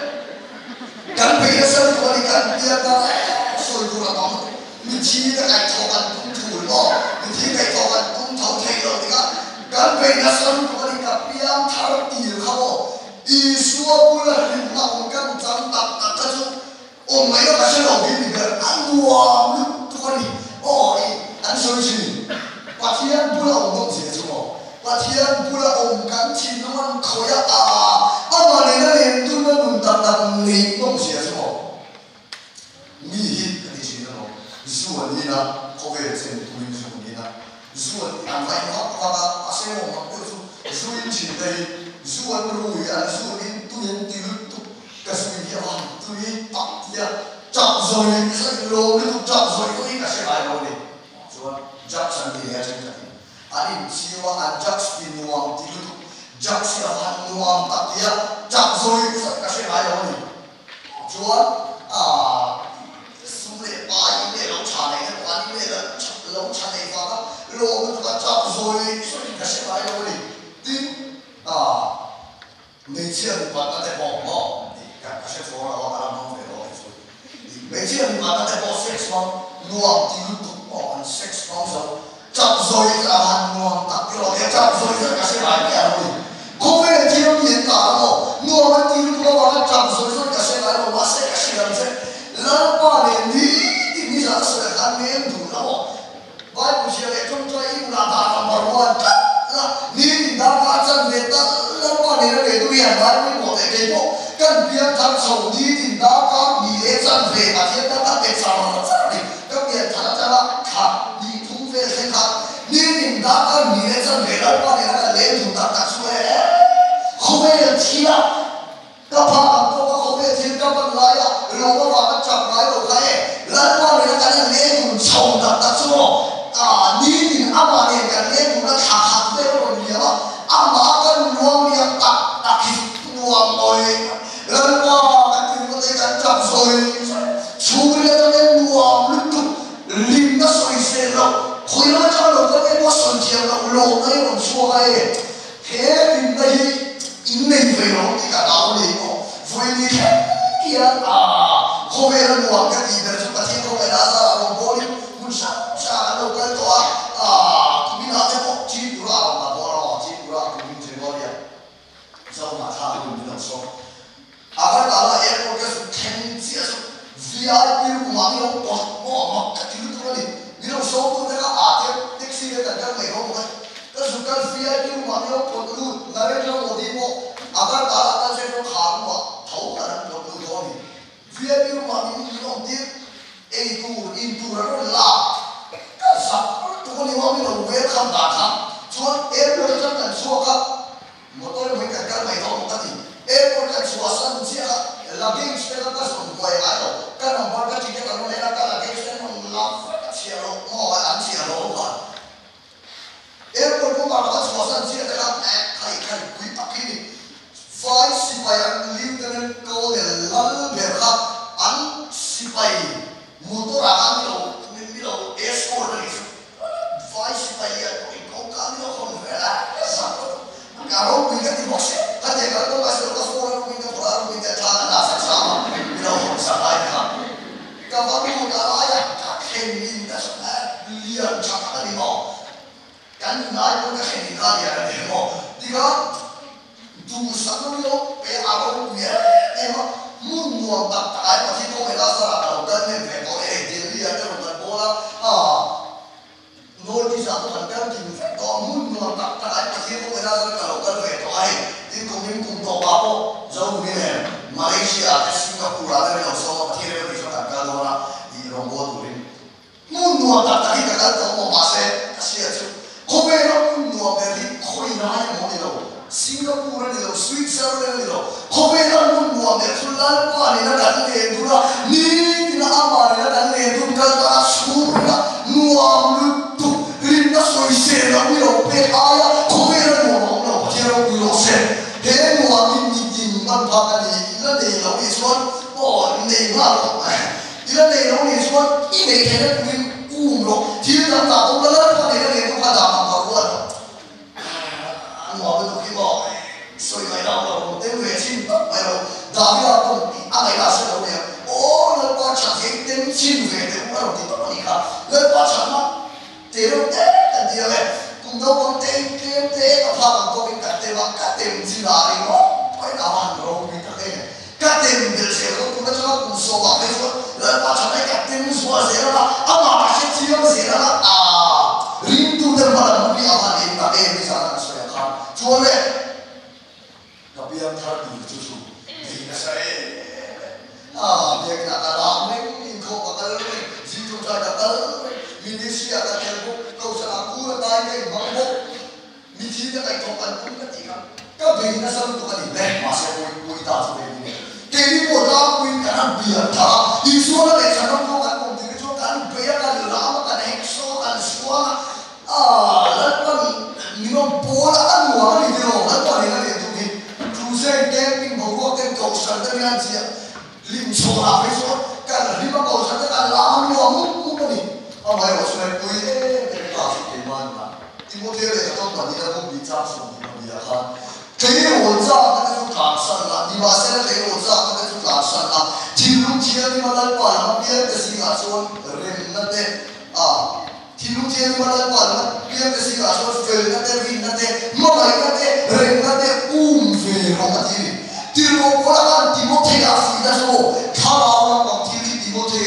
간백에서 보니까 미안다 소리 돌아가면 미치다 갈 저간 뚱투로 미치다 저간 뚱투로 내가 간백에서 보니까 삐암 타로 일하고 이 수업을 하는 나오니까 짱딱딱해서 mày nó sẽ đầu tiên thì ăn đùa nước con đi ăn sôi gì và thiên bula ông gì chứ mà và thiên bula ông cắn chín nó ăn khói mà này nó liền tôi nó đun đập đập nghỉ ông gì chứ mà nghỉ hít cái gì nó ruột đi na có về trên tụi ruột đi na ruột ăn phải nó và sẽ một mặt cái ruột chỉ đây ruột rồi ăn ruột đi tụi tiêu cái suy nghĩ là tụi tập kia chậm rồi cái lô nó cũng chậm rồi có ít cả sẽ lại rồi đi chúa chắc chắn thì nghe chân thật anh siêu anh chắc tin nuông thì lúc chắc sẽ hắn nuông tập kia chậm rồi cái sẽ lại rồi đi chúa xung lệ ba những lệ lâu trà này cái quán những lệ lâu trà này và các lô nó cũng chậm rồi cái sẽ lại rồi đi tin mấy chiếc mà ta để bỏ cái sẽ phô là họ làm không phải rồi mấy chiếc mà ta để bỏ sex phong nuông thì lúc bỏ sex phong rồi chậm rồi là hàng nuông tập cái đó chậm rồi cái sẽ lại cái rồi không phải là chỉ nó hiện tại đâu nuông thì lúc đó là chậm rồi cái sẽ lại rồi mà sẽ cái sẽ làm sẽ là ba này đi ra sẽ ăn miếng đủ đâu vai của chị này trong trái im là ta number one là đi đã phát chân về ta là ba này nó để tôi hiện vai với một cái bộ cần biết thằng sầu đi thì đã có gì để chân về mà thiên đã biết sao nó sao đi các việc thằng ta là khát đi thú về xem khát đi thì đã có gì để chân về đó ba này nó là lấy thủ đặt xuôi không phải là chi là các bạn tôi có không phải thiên các bạn lại rồi các bạn chặt lại rồi cái là ba này nó là lấy thủ sầu đặt xuôi đi thì anh mà này cái lấy thủ nó khát về rồi nhiều anh mà cái nuông đi đặt nuông rồi lần qua cái chuyện có thể gắn chặt rồi chú lên cho nên nuông lúc tục lim nó xoay xe lâu khối nó cho nó có cái quá xuân chiều lâu lâu đấy còn xua hay thế lim đây in này về nó thì cả đảo này có vui như thế kia không phải là nuông cái gì để chúng ta thấy không phải là ra một bộ đi muốn xa đâu cái đó mình nói cho chi cú ra mà bỏ chi cú ra cũng như thế đó đi sau mà thà mình đâu số agar kalau airport ke tensi aso VIP rumah ni orang kat itu tu ni ni orang show tu mereka taxi dia tak ada mereka bukan tersukan VIP rumah ni orang tu Narendra Modi mo agar kalau ada sesuatu hal mo tahu kan orang tu ni VIP rumah ni orang dia itu orang lah kasar tu ni orang ni orang welcome datang cuma airport jangan suaka motor mereka kan mereka bukan ni airport kan suasana dia lagi istilah kan semua yang ada kan orang kan tiket kalau mereka kan lagi istilah mengelak siapa mau siapa kan airport pun kalau suasana dia kan kai kui pakai ni flight supaya liu dengan kau lalu berhak an supaya motor akan milo escort ni flight supaya kau kan milo kau berhak kalau kita di box kan dia kalau masih lepas orang kita orang kita tangan dasar sama kita orang sampai kan kalau kita kalau ayah kakin kan ngai ko ka ni ka ya ne mo diga tu sanu yo pe aro ya e mo mun mo ta ai pa ti ko me la sa ra ka ne pe ko e de ri ya de mo ko la no di sa ko kan ka ti ko mun mo ta ai pa ti ko me la sa ka ka ve to ai ti ko min kum to ba po zo ni ne Malaysia ke Singapura ne lo so pa ti re ri so ta ka do na di ro mo tu ri mun mo ta ta ki ka to mo ma se sia chu ko ve no mun mo be ri ko i na mo ni lo Singapura ni lo Switzerland ni lo ko ve no mun mo be fu la pa ni na kan le du la ni na ama ni na kan le du ka ta su na nuwa lu tu ri na so i se na ni lo pe aya ko ve no mo no pa ti ro ni lo se he nuwa ni tin man pa ka ni la de lo ni so o ni ma lo ila de lo ni so i ne ke na ku lo ti na ta ko la pa ni na le ko ka da ma pa ko我们都希望，所以来到了我们微信的还有大表公司，阿美拉是怎么样？哦，那把产品跟新会的我们都不理解，那把产嘛，这种的，但是呢，工作工资个发工资个的话，个的唔知哪里个，快拿万多个个的，个的唔得些个，工作上工作嘛，没说，那把产品个的唔说些了啦，阿妈是只有些了啦啊，领导的嘛，不必阿妈领导，没啥那说。说嘞，那边他比就是比那谁啊，别给他拉没，你口把他嘞，集中在他嘞，你那些个天空都是阿姑的大爷忙活，你听着来头办公的地方，个别那什么都给你来，马上会打出来的，给你我打会给他别他，你说了嘞，什么都干工，你说干别干拉嘛干黑说干说啊，那个。你们波了按我那里的喽，那到你那里东西，主线点并不过跟狗屎的样子，领错了没说，干你们狗屎的干拉我木不你，啊买我出来贵的，那大是给慢的，你莫这里都把你的工比扎手，你们哈，给我扎那个就打上了，你把现在给我扎那个就打上了，听路天你们来把那边的事啊说人那的啊。听路天嘛来管嘛，别个是讲说飞那的、飞那的、马来那的、人那的，飞好嘛的。听路过来看，提莫提啊，飞的时候，他老那讲提里提莫提，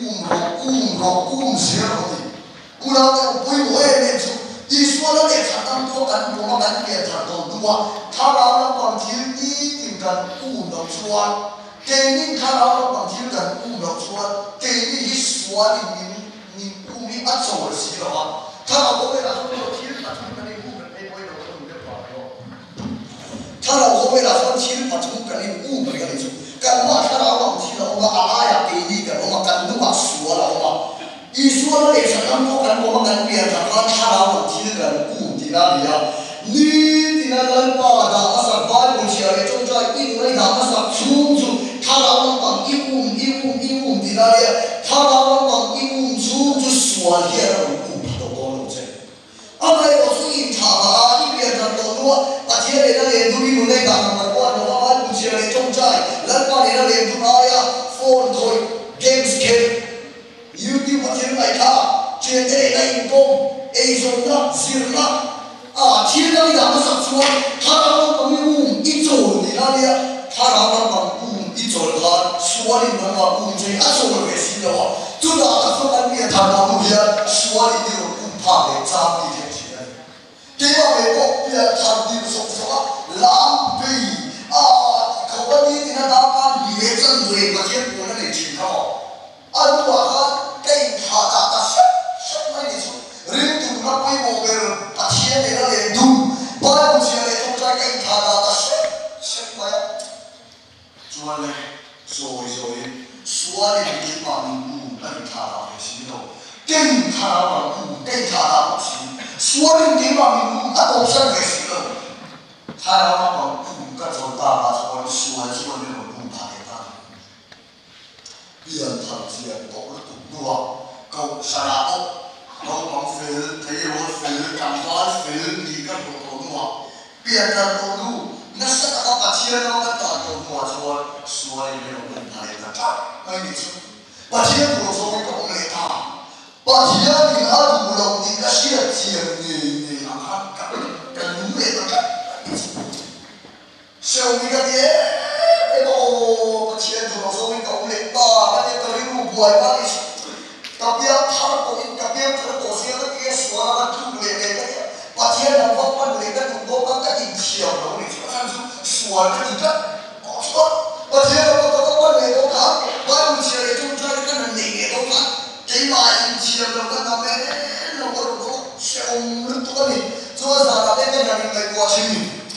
些了的。我那个不会念书，你说那点他当多干多嘛干点他多多，他老那讲提一定干穿，给你他老那讲提干穿，给你说你故意按手的习的话，他老婆为了说我其实把从跟你误本没回头，我们就跑了。他老婆为了说其实把从跟你误本跟你说，干嘛他老公其实我们阿呀给你的，我们干都把说了，我们一说了那什么我干我们干别的，他老公其实跟误的那里啊，你的那人把的阿啥把不起来，就在因为他阿啥处处，他老公讲一误的那里，他老公讲一误。出就说些那种不都光弄这，阿妹我出去查啊，一边查多多，把钱里那连都你们那干嘛？我那把不钱里中债，那把你那连都拿呀，phone toy games game， YouTube 把钱来查，钱这里那运动，A 手那是那，啊，钱那里咱们上说，他那个一走你那里啊，他那个一走他说你那个这啊走了个新的话。就拿他说完别谈到路边，说你那种不怕的脏一天起来，给我美国别谈的说狼狈啊，可我你那大家以为正对，我结果那里去到，按我他给他打什么你说，人都那规模个，把钱给那里赌，把不钱里都在给他打什么呀？做嘞，所以说的地方。那你看到的行动，更看到更看到不行。说的地方你那都是个行动，看到那个各种大把说那种不怕的大，别他这搞了多多，搞啥啦？搞往飞，退路飞，干嘛飞？你个不多，别他多多，那啥那把钱那个大多说的那种不怕的大，那你说。把钱不说给搞没他，把钱给他不了，你个些钱你 ông đi cái gì cái đồ cái chuyện của nó rồi cậu lấy ta cái gì cái lu buổi ba đi cặp bia thằng cặp bia thằng cổ xưa cái kia xóa nó thu lấy cái và chuyện là vấp vân lấy cái thùng đồ cái gì chiều nó lấy cho nó xóa cái gì đó có xóa và chuyện là có vân lấy đồ khác và mình chiều lấy chúng ta cái này lấy đồ khác cái mà chiều nó cái nào đấy nó có đồ sẽ ông lúc đó đi cho ra là cái này mình lấy quá trình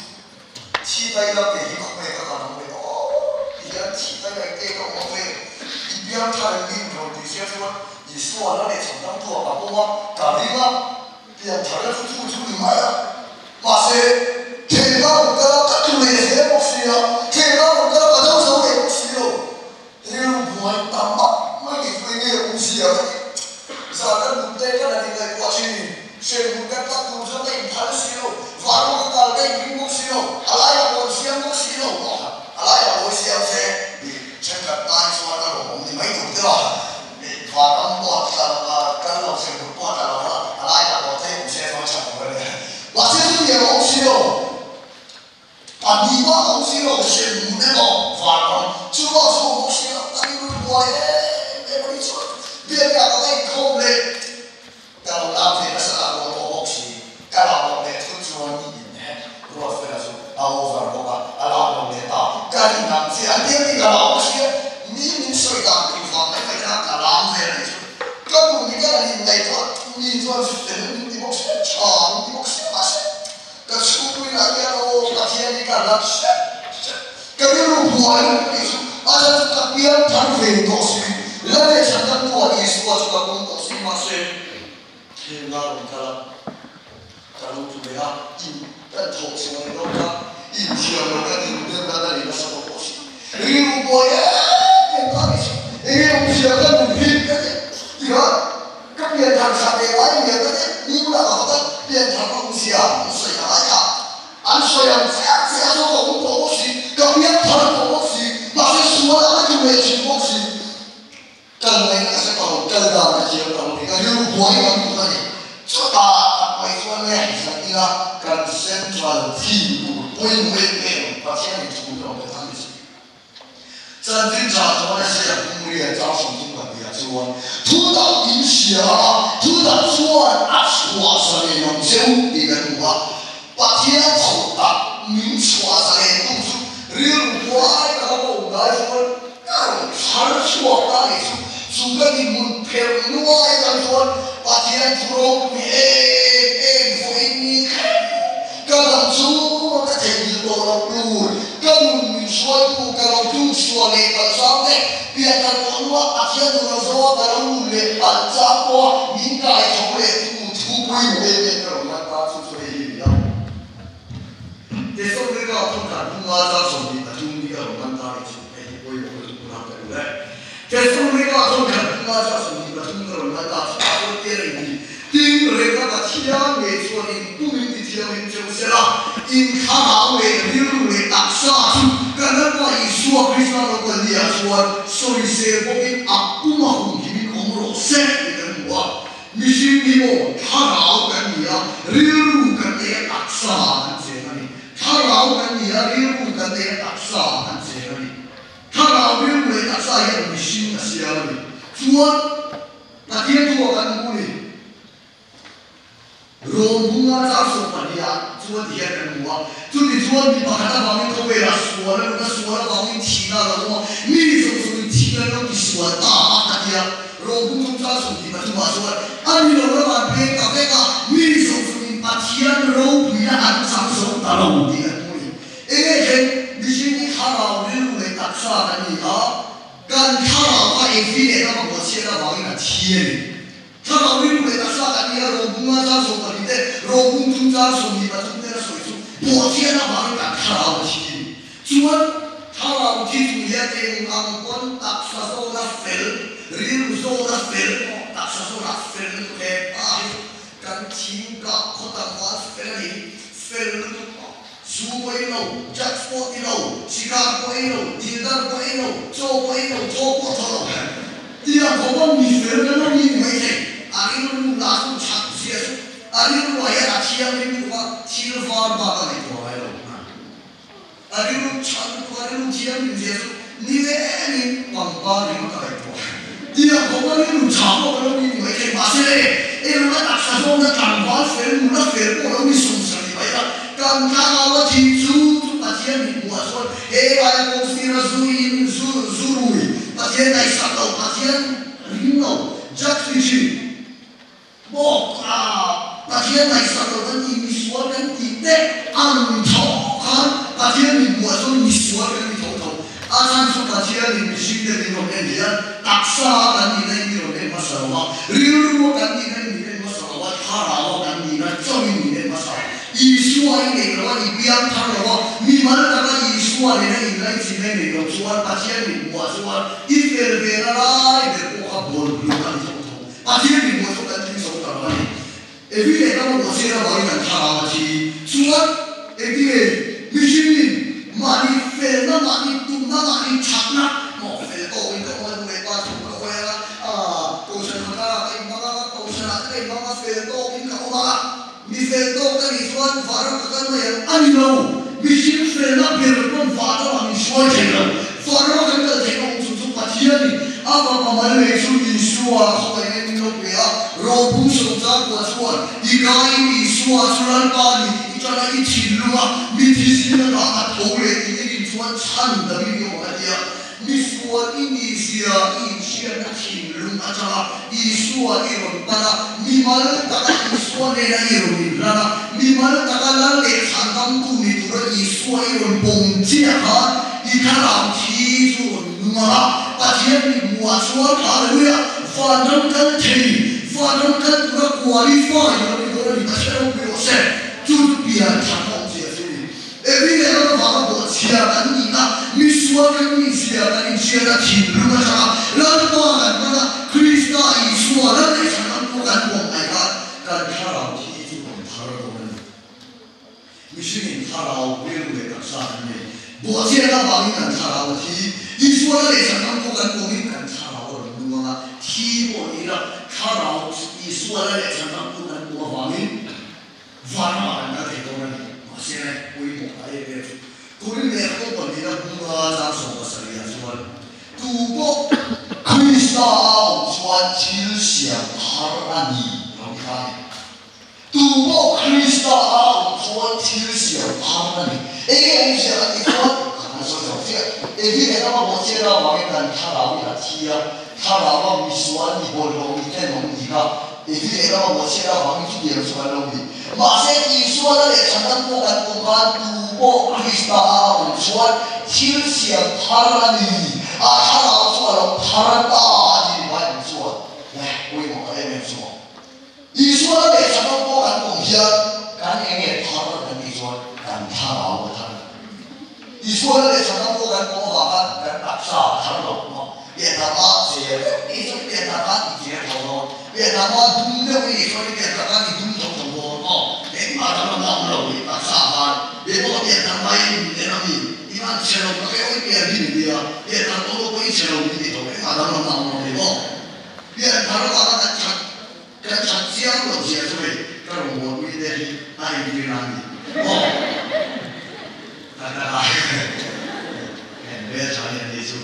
chỉ tay là cái gì không phải cái nào không phải thì là chỉ tay là cái không phải thì bây giờ thằng mình rồi thì sẽ说你说了那成当做吧不吗搞定了别他那出去买了嘛是听到我个他就来些不需要听到我个他都手也不需要你不会当吧那你会那不需要啥个不对个那你来过去谁不跟他都是那盘需要法律个那你不需要阿拉要我需要不需要阿拉要我需要谁你真个大说那种你没懂对吧话咁多跟落成本多大佬啦，阿拉入我睇唔寫咗場嘅咧，或者啲嘢好笑，但而家好笑，全部呢個話咁，做乜做好笑？但係佢話你嗰啲出，邊有個咩講你？但係啱先係實我博士，加拿大咧都做語言咧，嗰個非常少，我發覺阿拉同你打，加啲男士喺邊啲個老師，明水大地方，你咪睇下男仔嚟做。根本你家人嚟咗，你做成你冇寫長，你冇寫乜寫，個書歸來嘅咯，個天你干啦寫，個啲路唔係你做，阿陣特別睇肥多書，你哋成日多啲書啊，做個工作先乜寫，天啊唔得啦，就路做咩啊？但頭先我哋講啦，以前我哋點解你哋什麼東西？你路過嘢，你講你說，你用時間唔偏嘅。你看，跟别人谈啥的，俺别个的，你那个好的，别人谈东西啊，谁来呀？俺虽然这样说我们东西，跟别人谈东西，那些说的俺就没听东西。跟那个是搞跟那些搞那个有关系的，这大为说呢，是那个跟宣传进步，不因为把钱给出掉给他们去。真正查出来是公务员招生经管的说，土到影响，土到说啊，说上面用手一个话，把天土到明说上面弄出，人话那个来说，那还说那里说，除了你们骗我来说，把天土到会你看，刚出我的天多了路。根本说不跟就说那个上面，别个我阿天都说跟那班长说，应该从那土归那边个我打出出来一样。这说那个中间不马上说的，就那个我们打的出来，我也不拿对不对？这说那个中间不马上说的，就那个我们打出来别人的，顶那个天没说的，不明的天没就是了，因他那位六位大厦。Karena Yesus Kristus lakukan dia Tuhan, sorry saya mungkin aku mahu hidup komrosek dengan gua. Misi ini haraukan dia, rirukan dia taksakan sehari. Haraukan dia, rirukan dia taksakan sehari. Haraukan dia taksakan misi sehari. Tuhan, tadi Tuhan boleh. Rombongan sopan dia, Tuhan dia kan gua. Jadi Tuhan di mana kami kau beras suara, kita suara kami cina lalu, ni sesuatu cina lalu di suara tak dia. Rombongan sopan kita cuma suara. Ani lalu apa mereka, ni sesuatu patian rombongan anak sopan lalu dia tu. Ini kan di sini harau dulu tak sah ni kan harau apa ini kita buat siapa bagi nak tiada. Kalau ini mereka sahaja dia rombongan sopan itu, rombongan sopan kita tu mereka soal. 我天哪，马上敢看到的题，主他老提出也给俺们打啥说那fel，人说那fel，打啥说那fel都给啊，跟情感可当话fel里fel都好，苏贵喽，加坡的喽，西加贵喽，迪达贵喽，周贵喽，托过头喽，第二个我你fel的喽，你没得，啊你们拿出长些说。 Ari lu ayat akhir ni buat silver bagai itu ayat. 아리로 찬고 아리로 지하는 제수 니네 왕바리로 가있고 니가 거기로 잡아버려 니 뭐에 마세레 이러나 낙사종나 장관 페르무나 페르보로 니 숨살이 봐야 깜짝아와 지수 마지야니 무아솔 에바야 공스니라 수인 수루이 마지야 나이사도 마지야 링노 작피지 뭐아 마지야 나이사도 이 미수와는 이때 안토한 마지야니 무아솔 미수와는 이토토 아산수 마지야니 미식되는 이놈에 대한 낙사 간디는 이놈의 마사와 리르모 간디는 이놈의 마사와 타라와 간디는 점인의 마사 이수와의 내가와 이비양 타라와 미말다가 이수와의 인간이 지내는 영수와 마지야니 무아솔 이페르베라라 이베고가 뭘 불러가는 정도 마지야니 무아솔 간디 정도라니 에비에가 뭐세라 말이면 타라와지 수완 에비에 미신인 많이 페나 많이 뚱나 많이 작나 뭐 페도 이거 뭐에 빠져 뭐야 아 도시나가 이마가 도시나가 이마가 페도 인가 오마가 미페도 까니 수완 바로 그거는 아니로 미신 페나 베르건 바로 아니 수완제가 바로 그거 제가 무슨 마지야니 아바바마를 예수님 수와 거기에 있는 거야 로붕 성자과 수완 이가이 수와 수란까지 있잖아 이 진루가 미티시는 나가 도울에 이들이 수완 찬다미 요가디야 미수와 이니시야 이시야나 진루가잖아 이수와 이런 따라 미말을 따가 이수와 내가 이런 일라나 미말을 따가 나내 상담꾼이 들어 이수와 이런 봉지야가 이카람 지수는 누마라 빠지야니 무아수와 할렐루야 파정간 제이 파정간 누가 qualify 이런 이거를 이까처럼 배웠어 주비한 장봉지에서니 에비네가 바로 시야간 니가 미수와는 미시야간 시야가 진루가잖아 라르바가 그리스도 이수와는 내 상담꾼 봉아이가 난 사람 지수는 다르고는 미신인 사람 외로에 각사하는데 뭐제가 망이난 사람이 이수와의 상담꾼 봉인난 사람을 누가 티본이라 사람 이수와의 상담꾼 봉인 varmaan näkökulman siinä uimuka ei tuli verkko niitä muaa sopassa liian tuuko kristaa suat silsiä harani tuuko kristaa suat silsiä harani ei ole siellä ikään ei vielä ole siellä vaikka taravia tia tarava misuan ni bolong miten on niitä ei vielä ole siellä vaikka suan 마세 이수와의 장담보가 동안 두고 그리스도와 수와 실시한 파라니 아 하나 수와로 파란다 아니 많이 수와 네 우리 뭐가 애매 수와 이수와의 장담보가 동시한 간행에 파라는 이수와 간 파라고 다른 이수와의 장담보가 동아가 간 낙사 다른 없고 예다가 제 이쪽 예다가 이제 더러 예다가 눈대우리 소리 예다가 이 눈도 마다만 나오라고 있다 사만 예보가 예단 마이 내놈이 이만 채로 그렇게 어디야 비밀이야 예단 또도 거의 채로 비밀도 마다만 나오는 거고 예 바로 가다가 그냥 작지한 거지 소리 그럼 뭐 우리들이 아이들이 나니 가다가 왜 자네 예수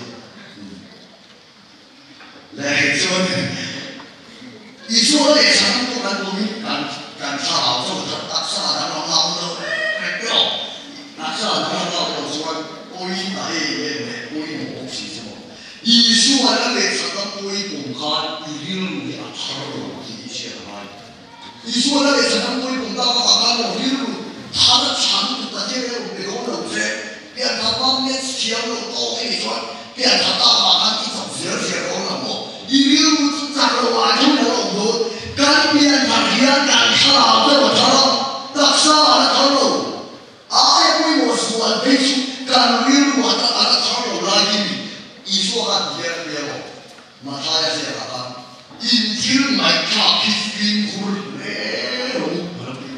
네 저는 이수원의 상황도 간동이 간 사업소부터 낙사하다가 나오는 뼈 낙사하다가 수원 오이 나이에 오이 몫이죠 이수원의 상황 오이 공간 이리는 우리 아파로 이시하나 이수원의 상황 오이 공간과 가까운 우리를 타는 참도 따지면 우리가 오는데 그냥 가방에 지하로 또 해서 그냥 갔다가 이성 지어지고 오는 거 이리는 작로 와주는 거 간비한 자기한 간 사람들 사람 낙사하는 걸로 아예 보이 모습과 배수 간 위로 왔다 갔다 걸로 라기 이수가 이해하려고 마타야세 가가 인til 마이카 키스빈 굴레로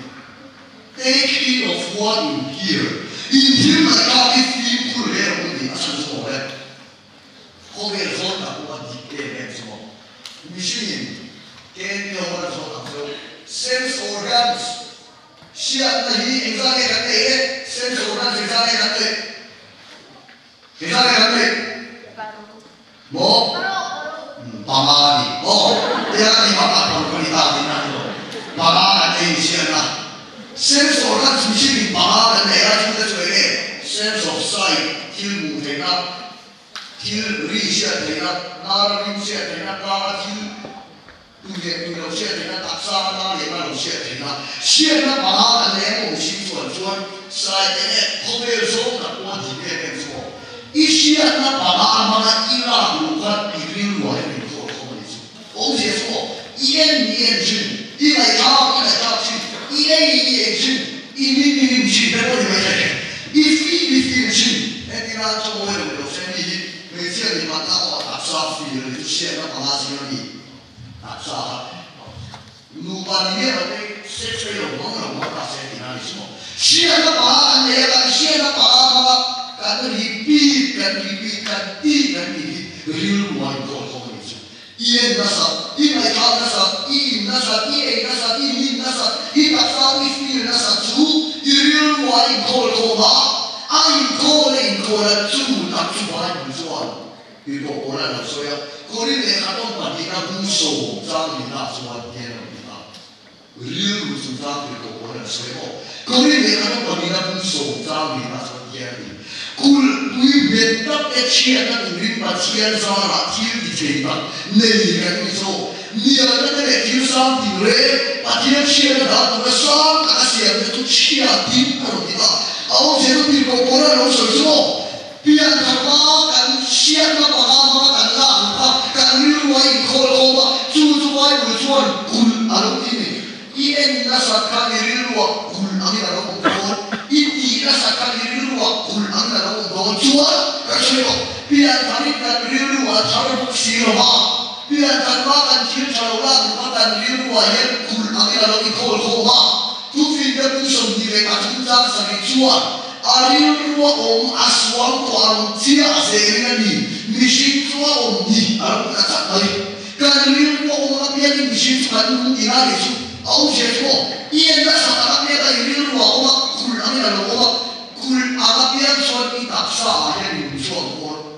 Take of what you hear 인til 마이카 키스빈 굴레로 우리 아산소에 거기에서 나고가 니께 내서 미신인 개인적으로 sense organs 시야가 이 인간의 간데 sense organs 인간의 간데 其他嘅人哋冇，pamani，dia kan lima tahun wanita di mana pangan ini siapa? Sense of kan sisi pangan era juga sebagai sense of sight, til mudena, til risia dena, nara risia dena, nara til tujuh sia dena, taksa nara lima sia dena, siapa pangan yang mesti tuan sight ini hotel zone nak buat di mana semua. Isian na pangan mana ilah bukan iring luar ini. 而且说烟去，一来他去，一来去，一去，别过你们这，一飞去，哎，你那中国有生意，每次你们打沙飞了，就写那把生意，打沙，鲁班里面的谁有忙打谁的那里说，写那把那个写那把干你比，人我多。 Iyan nasa, inaikat nasa, iin nasa, iay nasa, imin nasa, inaksa, ifir nasa, tu, irilwa inkol koma, inkol tu, taksuwa inkol, ikokola na soya, kori ne katong patina muso, zang ina suwa tiyan ina, rilu suwa ikokola na soya, kori ne katong patina muso, zang ina suwa tiyan ina. Kul kui betak ecian na turin pasian sana til di cina nei kan iso niya na ne til sam dire pasian cian da tu sam kasian tu cia tin aro kita au jero di kokora no so pian thapa kan cian na pagama kan la kan riu wai khol ba chu wai bu chuan kul aro ini ien na sa kan riu wa kul ami aro ko ini na sa kan riu wa kul ami aro Tuan, kasih biar kami kan riu acara siapa, biar tanpa kan cerita orang bukan riu yang kul kami lalu ikut koma, tu tidak bisa direka tentang sakit tuan, riu aswang tuan dia sehingga misi tuan di alam kata kali, kan riu kami yang misi tuan di hari itu, awak siapa, ia dah sekarang dia riu kul kami lalu kul agapian suatu taksa yang diusul.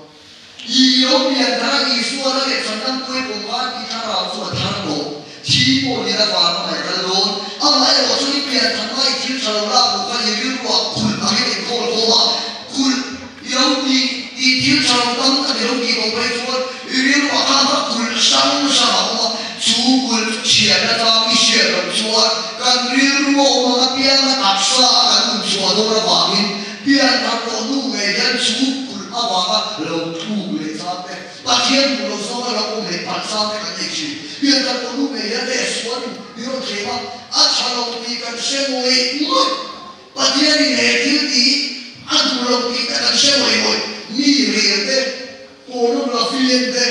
Iyo biar isu ada tentang kue pembuat kita rasul terang cipo dia faham mereka lon. Allah yang maksudnya biar tentang itu saluran bukan yang kul agak kol koma kul yang di saluran kan yang di komplek suat ini apa kul sang sama kul siapa tahu siapa suat kan riu agapian taksa kan suatu orang biar tak perlu meja cukup apa lalu tu sampai pasien belum semua lalu meja sampai ke sini biar tak perlu meja sesuatu biar cuma asal kita semua ikut pasien ini di adu kita kan semua ikut ni rete pornografi ente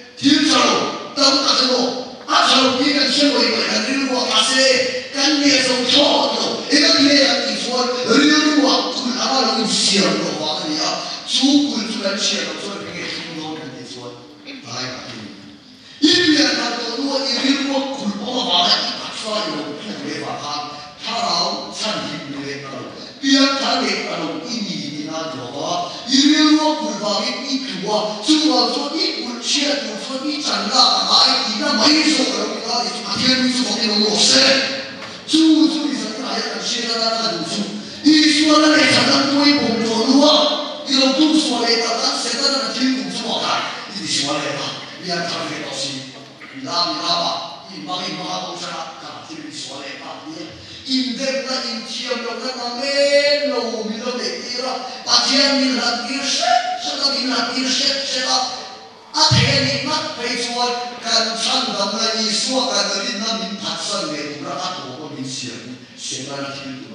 tidak tahu semua asal kita semua ikut kan di luar kasih kan dia semua itu dia ikut riuh apa lu siap lo apa ni ya? Cukup sudah siap lo sudah pergi semua kan di suat baik ini. Ini yang kalau lu ini lu kulpa banyak taksa yo boleh faham. Kalau sangat boleh kalau biar kalian kalau ini nanti apa? Ini lu kulpa ini dua semua so ini siap lo so ini canda baik kita main so kalau kita itu akhirnya itu kita ngosek. Cukup bisa kita ayat siapa nak tu. Isu ada yang sedang kue pembunuh, itu tuh suara kata setan dan jiwa semua ini suara biar kami tahu dalam apa ini usaha kami suara kata indek na inciam lokal namen lo milo dekira pacian minat irset sudah minat irset sudah akhirnya nikmat pesuat kan sandang na isu akan terina minat sangat berat aku mensiap sekarang hidup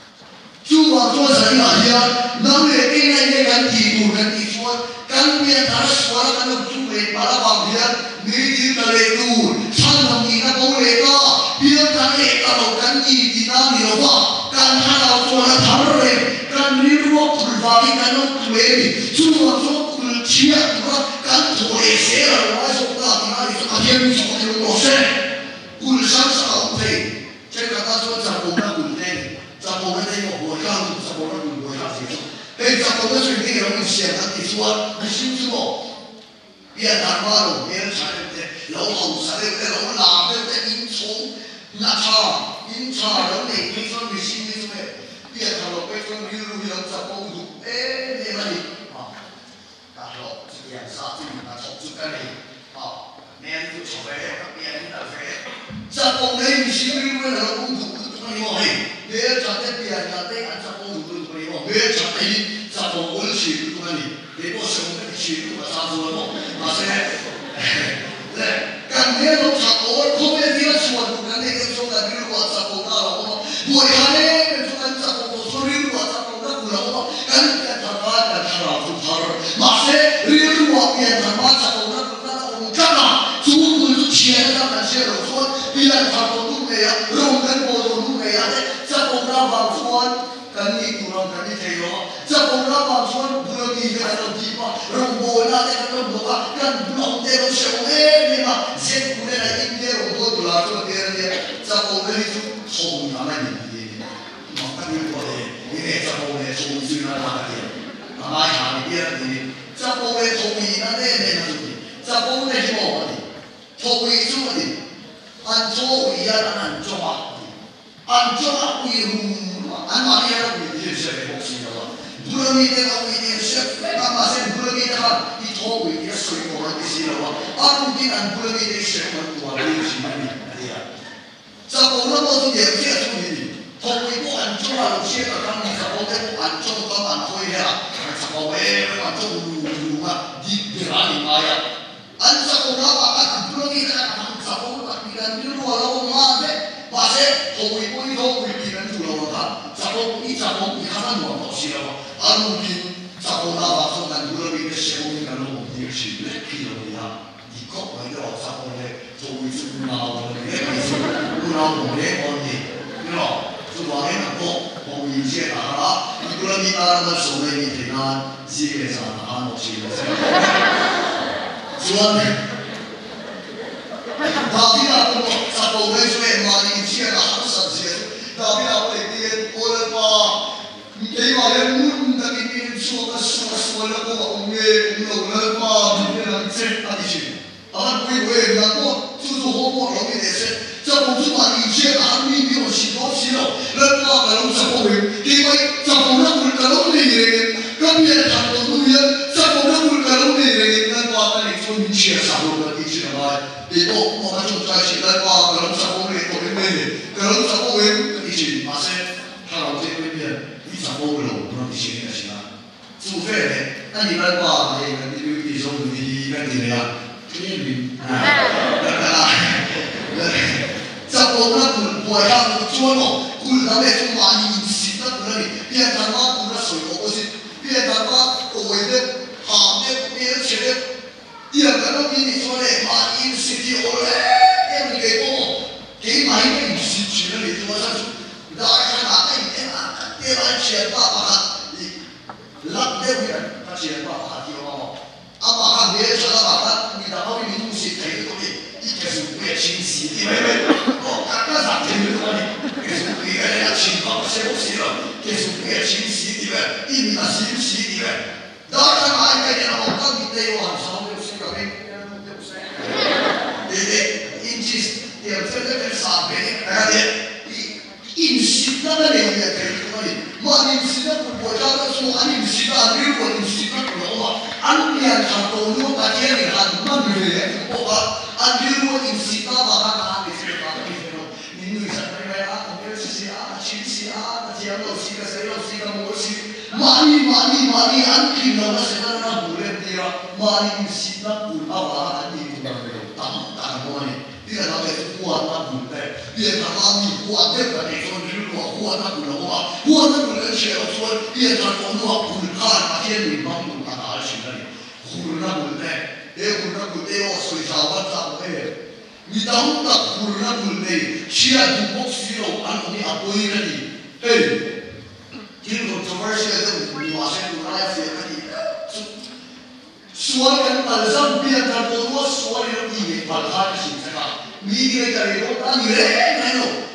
cuma tuan saya dia, namun ini kan tidur kan tidur, kan dia harus suara kan cuma para bangsa mesti terletur, sangat kita boleh tak, dia kan kalau kan kita ni apa, kan kalau suara terle, kan riuh berbagi kan tulen, cuma so siap kan boleh share, masuk tak kita itu akhirnya itu proses, pulsar sampai, saya kata tuan saya Zapomen tengok boleh, Zapomen boleh sih. Zapomen sudah ini orang siapa itu 说你信什么？别谈话了，别谈的，老好啥的，老拉的，阴冲，那差，阴差，老内没说你信什么？别谈了，别说你路要咋保住？哎，你那里啊，然后这样啥子那投资干的啊，年度筹备，年度费，咋保你你信你路要公主？你话嘿，别谈的别谈的，俺咋保住你话？别谈的，咋保我的钱都干你？你我生活的钱都咋做了？嘛是，对，干咩都差我，后面第二说不干那个说的，比如我咋保大了？我看呢，就干咋保？说比如我咋保那不了？干别他妈干他老子他了，嘛是，比如我别他妈咋保那不那我干嘛？中国就钱他们些了说，别他保都没呀，龙跟保都没呀的，咋保那帮说？กันนี่กูเรากันนี่เทโยจะบอกเราบางส่วนบุรุษที่เราที่ว่าเราโบราณแต่เราบอกว่ากันเราเดี๋ยวเชื่อเองนี่มาเส้นกูเนี่ยอินเดียเราบอกเราตัวเดียวเนี่ยจะบอกเลยทุกคนอะไรนี่มาตั้งอยู่ว่าเนี่ยนี่จะบอกเลยทุกสิ่งอะไรเนี่ยอะไรหาเนี่ยนี่จะบอกเลยทุกอย่างนั่นเนี่ยนี่จะบอกเลยที่บอกนี่ทุกอย่างทุกอย่างอันทุกอย่างอันจงอ่ะอันจงอ่ะกูรู้อันมาเนี่ยเราไม่ได้เชื่อในพวกสิ่งเหล่านี้บุรุษเนี่ยเราไม่ได้เชื่อแต่มาเส้นบุรุษเนี่ยเขาที่ท้องวิญญาณสวยงามที่สิ่งเหล่านี้อันที่นั่นบุรุษเนี่ยเชื่อมันตัวเรื่องสิ่งนี้เนี่ยจะบอกเราบอกตัวเดียวเชื่อตัวนี้ท้องวิญญาณจงเราเชื่อกับคำนี้จะบอกได้อันจงกับอันตัวเนี่ยจะบอกว่าอันจงรู้ว่าดีเดือดนี่มาอ่ะอันจะบอกเราว่าอันบุรุษเนี่ยเขาจะบอกว่าที่นั่นไม่รู้ว่าเรามาเนี่ยมาเส้นท้องวิญญาณท้องวิญญาณตัวเราค่ะ자본이 자본이 하나도 없이라고 아무리 자본하고 성난 무릎이 세우니까 너무 역시 왜 필요해야 이거 먼저 자본에 도움이 좀 나오는 게 나오는 게 언니 그럼 주방에는 뭐 이제 나라 이거는 나라는 소매이 되나 집에서 안 오시면서 주원에 다비라고 자본에서의 많이 지혜가 항상 지혜 다비라고 얘기해 오래봐 이 말에 문답이 비는 수어라고 옹에 울어봐 문제는 아니지 아마 왜 나고 수수호모 여기 대세 자 무슨 말이 지혜가 한 미미로 시도 싫어 런와 가로 자본을 이거 자본을 물가로 내리게 그러면 자본을 자본을 물가로 내리게 런와 가로 좀 지혜 사고가 있지는 말 이거 뭐가 좀 다시 런와 가로 자본을 또 내리 그런 자본을 이지 마세 하나도 되면 이 자본으로 그런 이시는 것이나 수페네 아니 런와 이 정도 이가 되냐 자본은 뭐야 주어노 그 다음에 좀 많이 있다 그러니 비엔타마 그가 소요 오시 비엔타마 오이데 하데 비엔체데 이어가는 비니 소에 많이 있으기 오래 에브리게고 게 많이 있으시는 이 도와서 나가 이때나 때만 지어봐봐 이 락데비를 다시 해봐 하기로 아마 내 사람아 우리가 어디 누구시 되거든 이 계속 왜 진실이 왜 각각 상태를 거니 계속 우리가 내가 진방 세봅시다 계속 왜 진실이 왜 이미가 진실이 왜 나랑 아이가 내가 어떤 밑에요 한 사람들 생각해 내 인지 내 표정을 사배니 내가 내 인식단을 내야 될 거니 뭐 인식은 보자고 소 아니 인식 아니고 인식은 뭐가 안미한 작동으로 가지는 한만 왜 뭐가 안미로 인식가 막아 가지는 민누이 사람이야 안별시야 진시야 지양도 시가 세요 시가 뭐시 많이 안 필요나 세다나 모래띠야 많이 인식나 불아와 아니 땀 뭐니 dia namanya kuat nak buat, dia namanya kuat dia kan ekor dulu kuat nak buat siapa tuan dia kan orang bukan macam ni mampu tak ada sih ni, kurna buat, kurna buat oh suri sahabat tak boleh, ni tahu tak kurna buat, siapa tu siro anu ni apa ini, hey, jadi kontroversi ada masa kurna yang siapa ni, soal yang alzam dia kan orang soal yang ini balhan sih. Media dari orang ini,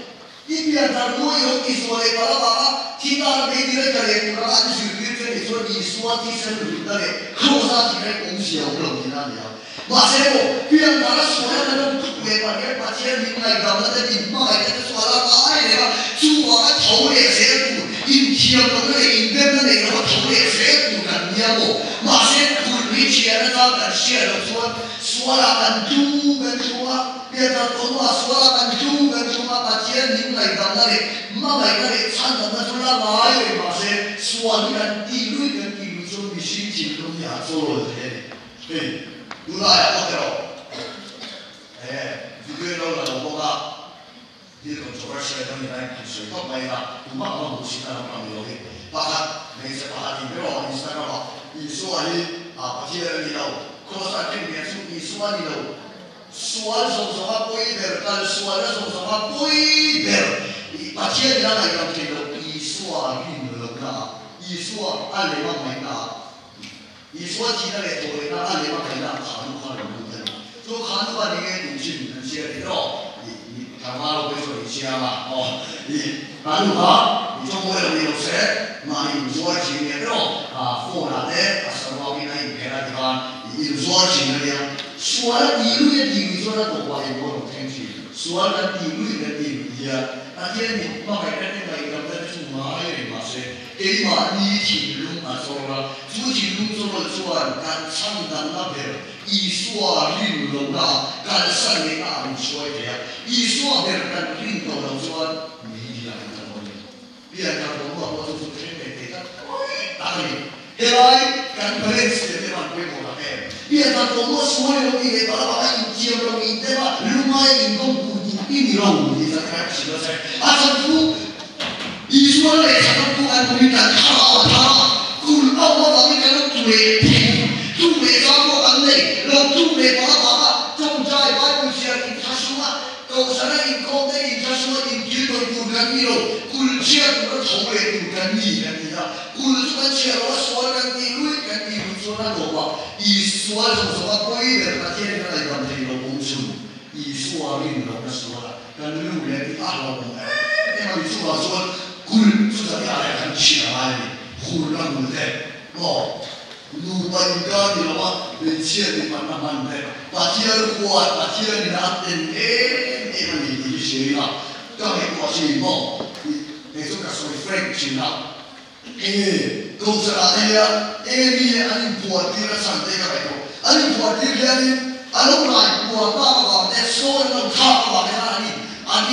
一边他如果有你说的，把他把听到没的那个嘞，把他就跟这里说你说的生日那里，扣上起来恭喜我们听到你啊。马上我边把他说的那种土的，把钱领来搞那个你妈的，那说他妈的吧，就把他头也谁不，一天那个一边那个头也谁不干你我，马上不没钱了，他敢写了说了敢读跟说。别他多话说了俺读跟说把钱领来到那里，妈来那里参到那出来哪有嘛些说你看地路跟地路说比心情都亚洲了的，对，有哪呀我掉，哎，就对了了我讲，这种做点事等你来水泡没了，不忙忙不去那种朋友的，把他没事把他领给我，你说干嘛？你说你啊，把钱领了，可算这边说你说你了。说说什么规则，但是说的说什么规则，把钱拿来让这个一说运了那，一说按理嘛没拿，一说起来多的那按理嘛没拿，看都看不懂，就看都把那个东西能写的咯，你干嘛了？别说你写嘛，哦，你看都看，你中国人没有写，嘛你说起来咯，啊，湖南的啊什么闽南语片那地方，你说起来了。说了地路的地路，说了多话也不能听去。说了地路的地路呀，那天你妈买的那个一个在出马的嘛是，给嘛你听龙啊说了，主听龙说了说干唱当那边，一说运龙啊，干山的那你说一点，一说别干运动了说没两个东西，别干动我就是真的给他打你，后来干本来是这帮规模了哎。别他多么所有的给把他把他引接了，引对吧？另外引动不一了五的，才开始了噻。啊，政府一说嘞，他都不按规矩干，他古老我把你干到最平，最上我干嘞，然后最把他中在把不些人他说嘛，高山的人高的人他说人几多不干你喽，古些不个头嘞不干你干你啊，古这个些我说干你路干你路说那个话。一说什么规的，他天天来管这个公司。一说运动的说了，跟路人的大老公哎，那么你说说，滚出这样来很起来的，忽然不在，哦，路把你干的了嘛，你钱你慢慢的，把钱花，把钱你拿点哎，那么你学了，刚才我是么，你说个所谓 French 啦。公司那里啊，你安尼破地了上这个来头，安尼破地了你，安弄来破大个的，所有人看个的那里，安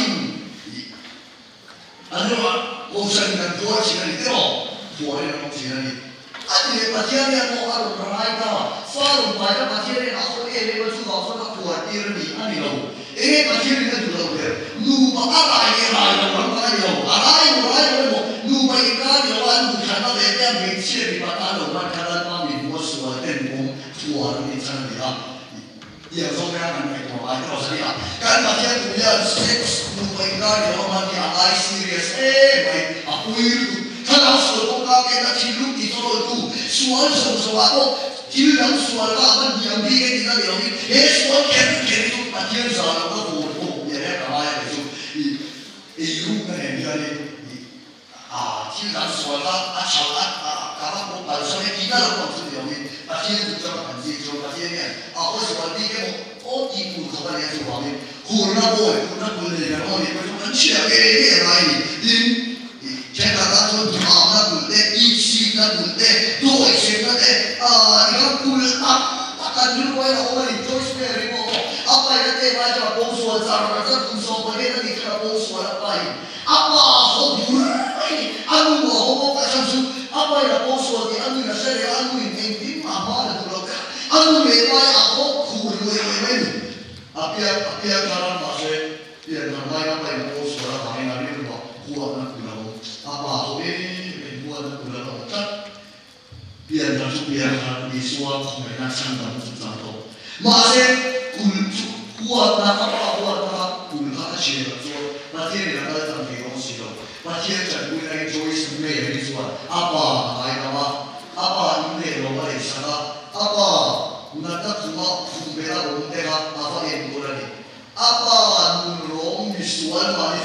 尼话，公司人多起来你对不？破的东西那里，安尼把钱呢，我阿龙来到，发龙来到把钱呢，然后那个主导说他破地了你，安尼喽，把钱呢就喽的，路把阿来的来了，我来了，阿来了。路把一家的话，路看到人家没钱，你把他弄完，看他帮你我说电工，做了你真的啊，也说不了蛮多啊，就是这样。干把钱不要，路把一家的话，你爱 serious， 没啊不有，他老说我刚给他提路，你做了路，说我，提两说了，那两批给你那两批，说给就把钱少了，我也来干嘛呀？就路跟人家的。啊，经常说他吵干嘛我本身的其他的公司里面，把钱就这么很清楚，把钱呢，我说你给我地步头发连住方面，湖南人，我们就很切给来因现在他说那不得，一期那不得，多一些那得你看湖南但如果我们做出来的话，把那地方就包说这不说不给那你看包说了吧，好不安我马上说，为了我说的安那些人安你你妈妈的不了的，安没把我苦了为别看那些，别看那我说了话那里头，我那不了，后面我那不了的，别看你说后面那相当不正当，马些我那写了说，那天两个人给东西了。那天整归那个做一什么嘢？你说阿爸係咁啊？阿爸唔嚟攞我嚟食啊？阿爸唔得苦啊，苦俾他攞得啊？阿爸也唔過嚟。阿爸唔攞唔算話你份我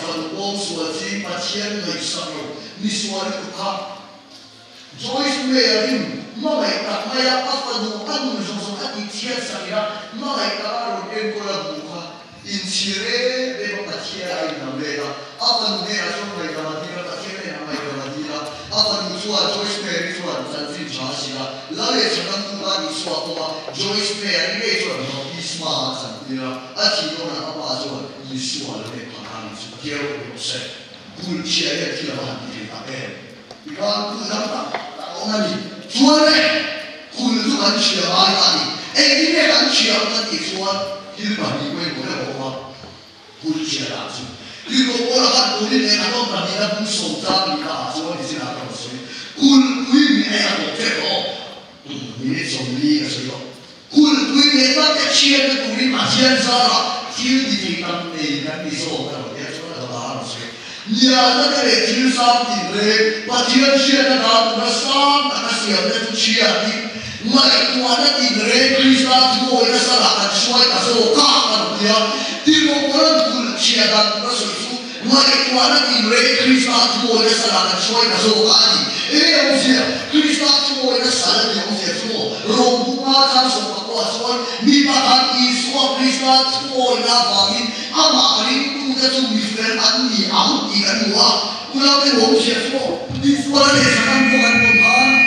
Bông sủa chi mà thiên người sập rồi mi sủa được không Joyce mẹ đi mà mày đặt mày áp phần đủ ăn người dùng dùng ăn ít thiên sập ra mà mày đặt rồi em có là đủ không in chire để mà thiên ai nằm đây là áp phần mẹ là trong mày làm gì là thiên này làm mày làm gì là áp phần đủ sủa Joyce mẹ đi sủa chân phim chả gì là lá lệ chẳng đang tu ra đi sủa qua Joyce mẹ đi về sủa nó đi smart chẳng đi là ăn chỉ có là áp phần sủa đi sủa là để phá hàng sủa kéo được sẽ buồn chia để kia là hàng đi ta em đi vào tu ra ta ông anh đi sủa đấy buồn tu ăn chia ai anh em đi về ăn chia anh đi sủa thì mà đi quên của nó không buồn chia là sủa đi có có là ăn buồn đi ăn không mà đi là buồn sống ra đi là sủa đi xin ăn sủa buồn quý mình ăn một cái đó mình sống đi là sủa buồn quý mình ta cái chia cái buồn đi mà chia ra là thiếu gì thì tâm này cái bị sổ cái đó sủa là đó là sủa nhà nó cái này thiếu sao thì về và thiếu chia nó đó nó sao nó xỉa nó chia đi mà qua nó thì về Christa thôi nó sao là xoay cả số khác là gì thì một cái buồn chia ra nó sủa mà qua nó thì về Christa thôi nó sao là xoay cả số khác đi ông gì Christa thôi nó sao là ông gì số rồng bung ra trong số các quả số mi ba thằng ý số Christa thôi nó vào đi ama anh tu cái số mi phèn anh đi ông đi anh mua ulang cái ông gì số đi số là để sang bukan bukan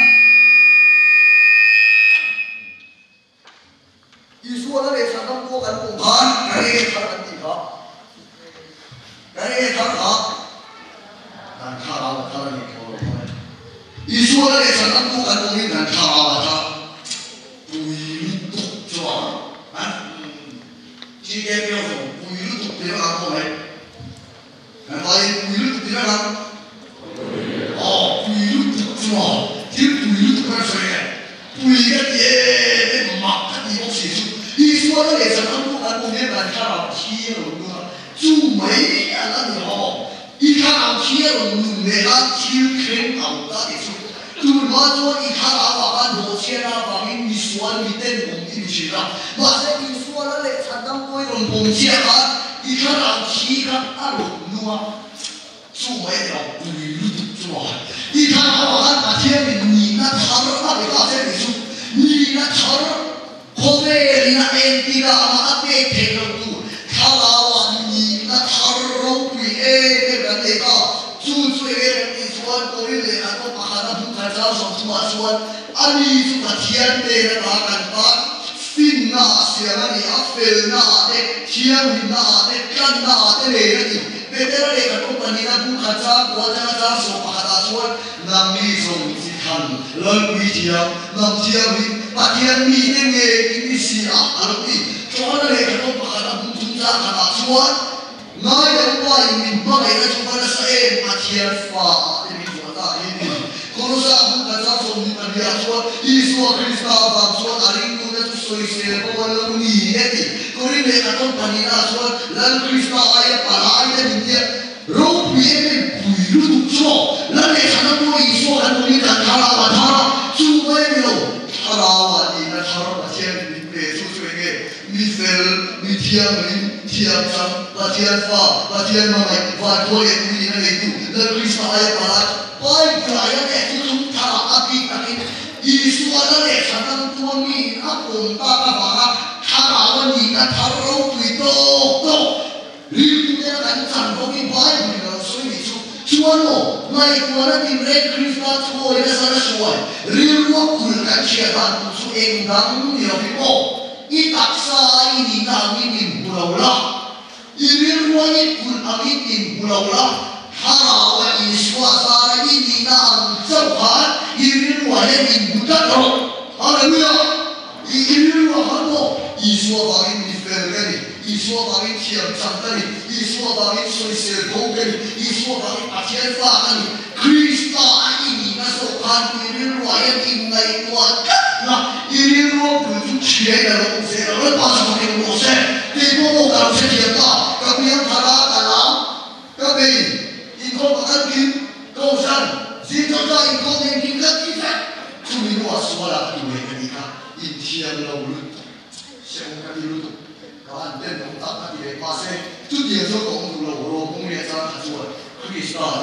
Isu là để sang bukan bukan cái này sang anh đi hả cái này sang hả dan kalau kalau ni kalau Isu là để sang bukan bukan dan kalau ta bùi tục cho chỉ cái biểu hiện bùi tục thì nó làm không đấy vậy bùi tục thì nó làm bùi tục cho thì bùi tục là gì bùi cái gì cái mặc cái gì cũng xịt Isu là để sang bukan bukan dan kalau chia rồi nữa chú mấy anh là gì họ ít kalau chia rồi người ta chia khen ông ta thì tu mà cho ít kalau và đồ chia ra và mình Isu mình tên cũng đi chia ra mà sẽ Isu là để sang tôi rồi cũng chia ra ít kalau chia ra ăn nữa chú mấy điều bùi tục cho ít kalau mà chia mình nhìn nó thở nó bị có thể Isu nhìn nó thở không về là em đi ra mà bé thế đâu tu kalau nhìn nó thở rong quỷ cái này đó chú cái này xuân tôi đi là tôi mà hắn không phải sao sống mà xuân anh đi chú mà thiên đề là bà cần bắt xin na xiang anh áp phèo na để thiên na để căn na để này là gì bây giờ là cái công ty nó cũng khá sao quá ra sao sống mà hắn xuân nam mi sống chỉ hành lần mi thiam nam thiam mi bà thiên mi để nghe mi xì anh đi cho nên là cái công ty nó cũng chúng ta khá xuân nói đến qua mình mà cái chúng ta sẽ em mà thiên phá để mình chúng ta đi còn sao cũng khá sao sống như vậy à xuân Isu Christa và xuân anh cũng đã soi xe qua lần nghỉ đấy thì còn đi về cái công ty nó xuân lần Christa ai phải ai để mình biết rồi bây giờ bùi lúc cho lần này thằng nó Isu anh cũng đi cả thằng nào thằng chú mấy điều thằng nào đi là thằng nào thiên mình về chú cái mình phải mình thiam sang và thiên pha và thiên mà mày và thôi em đi này tu lần Christa ai phải ai phải cái chúng ta áp đi Isu là để sang tôi mình áp dụng ta các bạn thằng nào nhìn là thằng đâu tùy tô riêng cái cảnh sản có cái vai mình là suy nghĩ chúa nó ngày qua nó tìm đến Christa thôi nó sẽ là suy riêng nó cũng cảnh chia bàn cũng suy em đắng nhiều cái bộ ít đặc sa ít đi nào ít tìm bù lâu la riêng nó ít cũng ít tìm bù lâu la thằng nào Isu sa ít đi nào chấp hành riêng nó ít tìm bù đất đâu Hallelujah riêng nó hắn bộ Isu vào cái mình phải cái gì Isu vào cái thiam sang cái gì Isu vào cái soi xe công cái gì Isu vào cái thiên pha cái gì Christa anh nó sốhan riêng nó ít tìm này qua là riêng nó cũng chia ra một xe rồi bao giờ cái một xe thì có một cái xe thiam ta các bạn thà cả lắm các bạn in có một cái kim câu san gì cho ta in có những kim các kim khác chúng mình nói số là cái gì cả in thiam lâu luôn xem cái gì luôn các bạn đến công tác cái gì mà xem chút tiền cho công đủ lâu rồi công nghệ ra thật rồi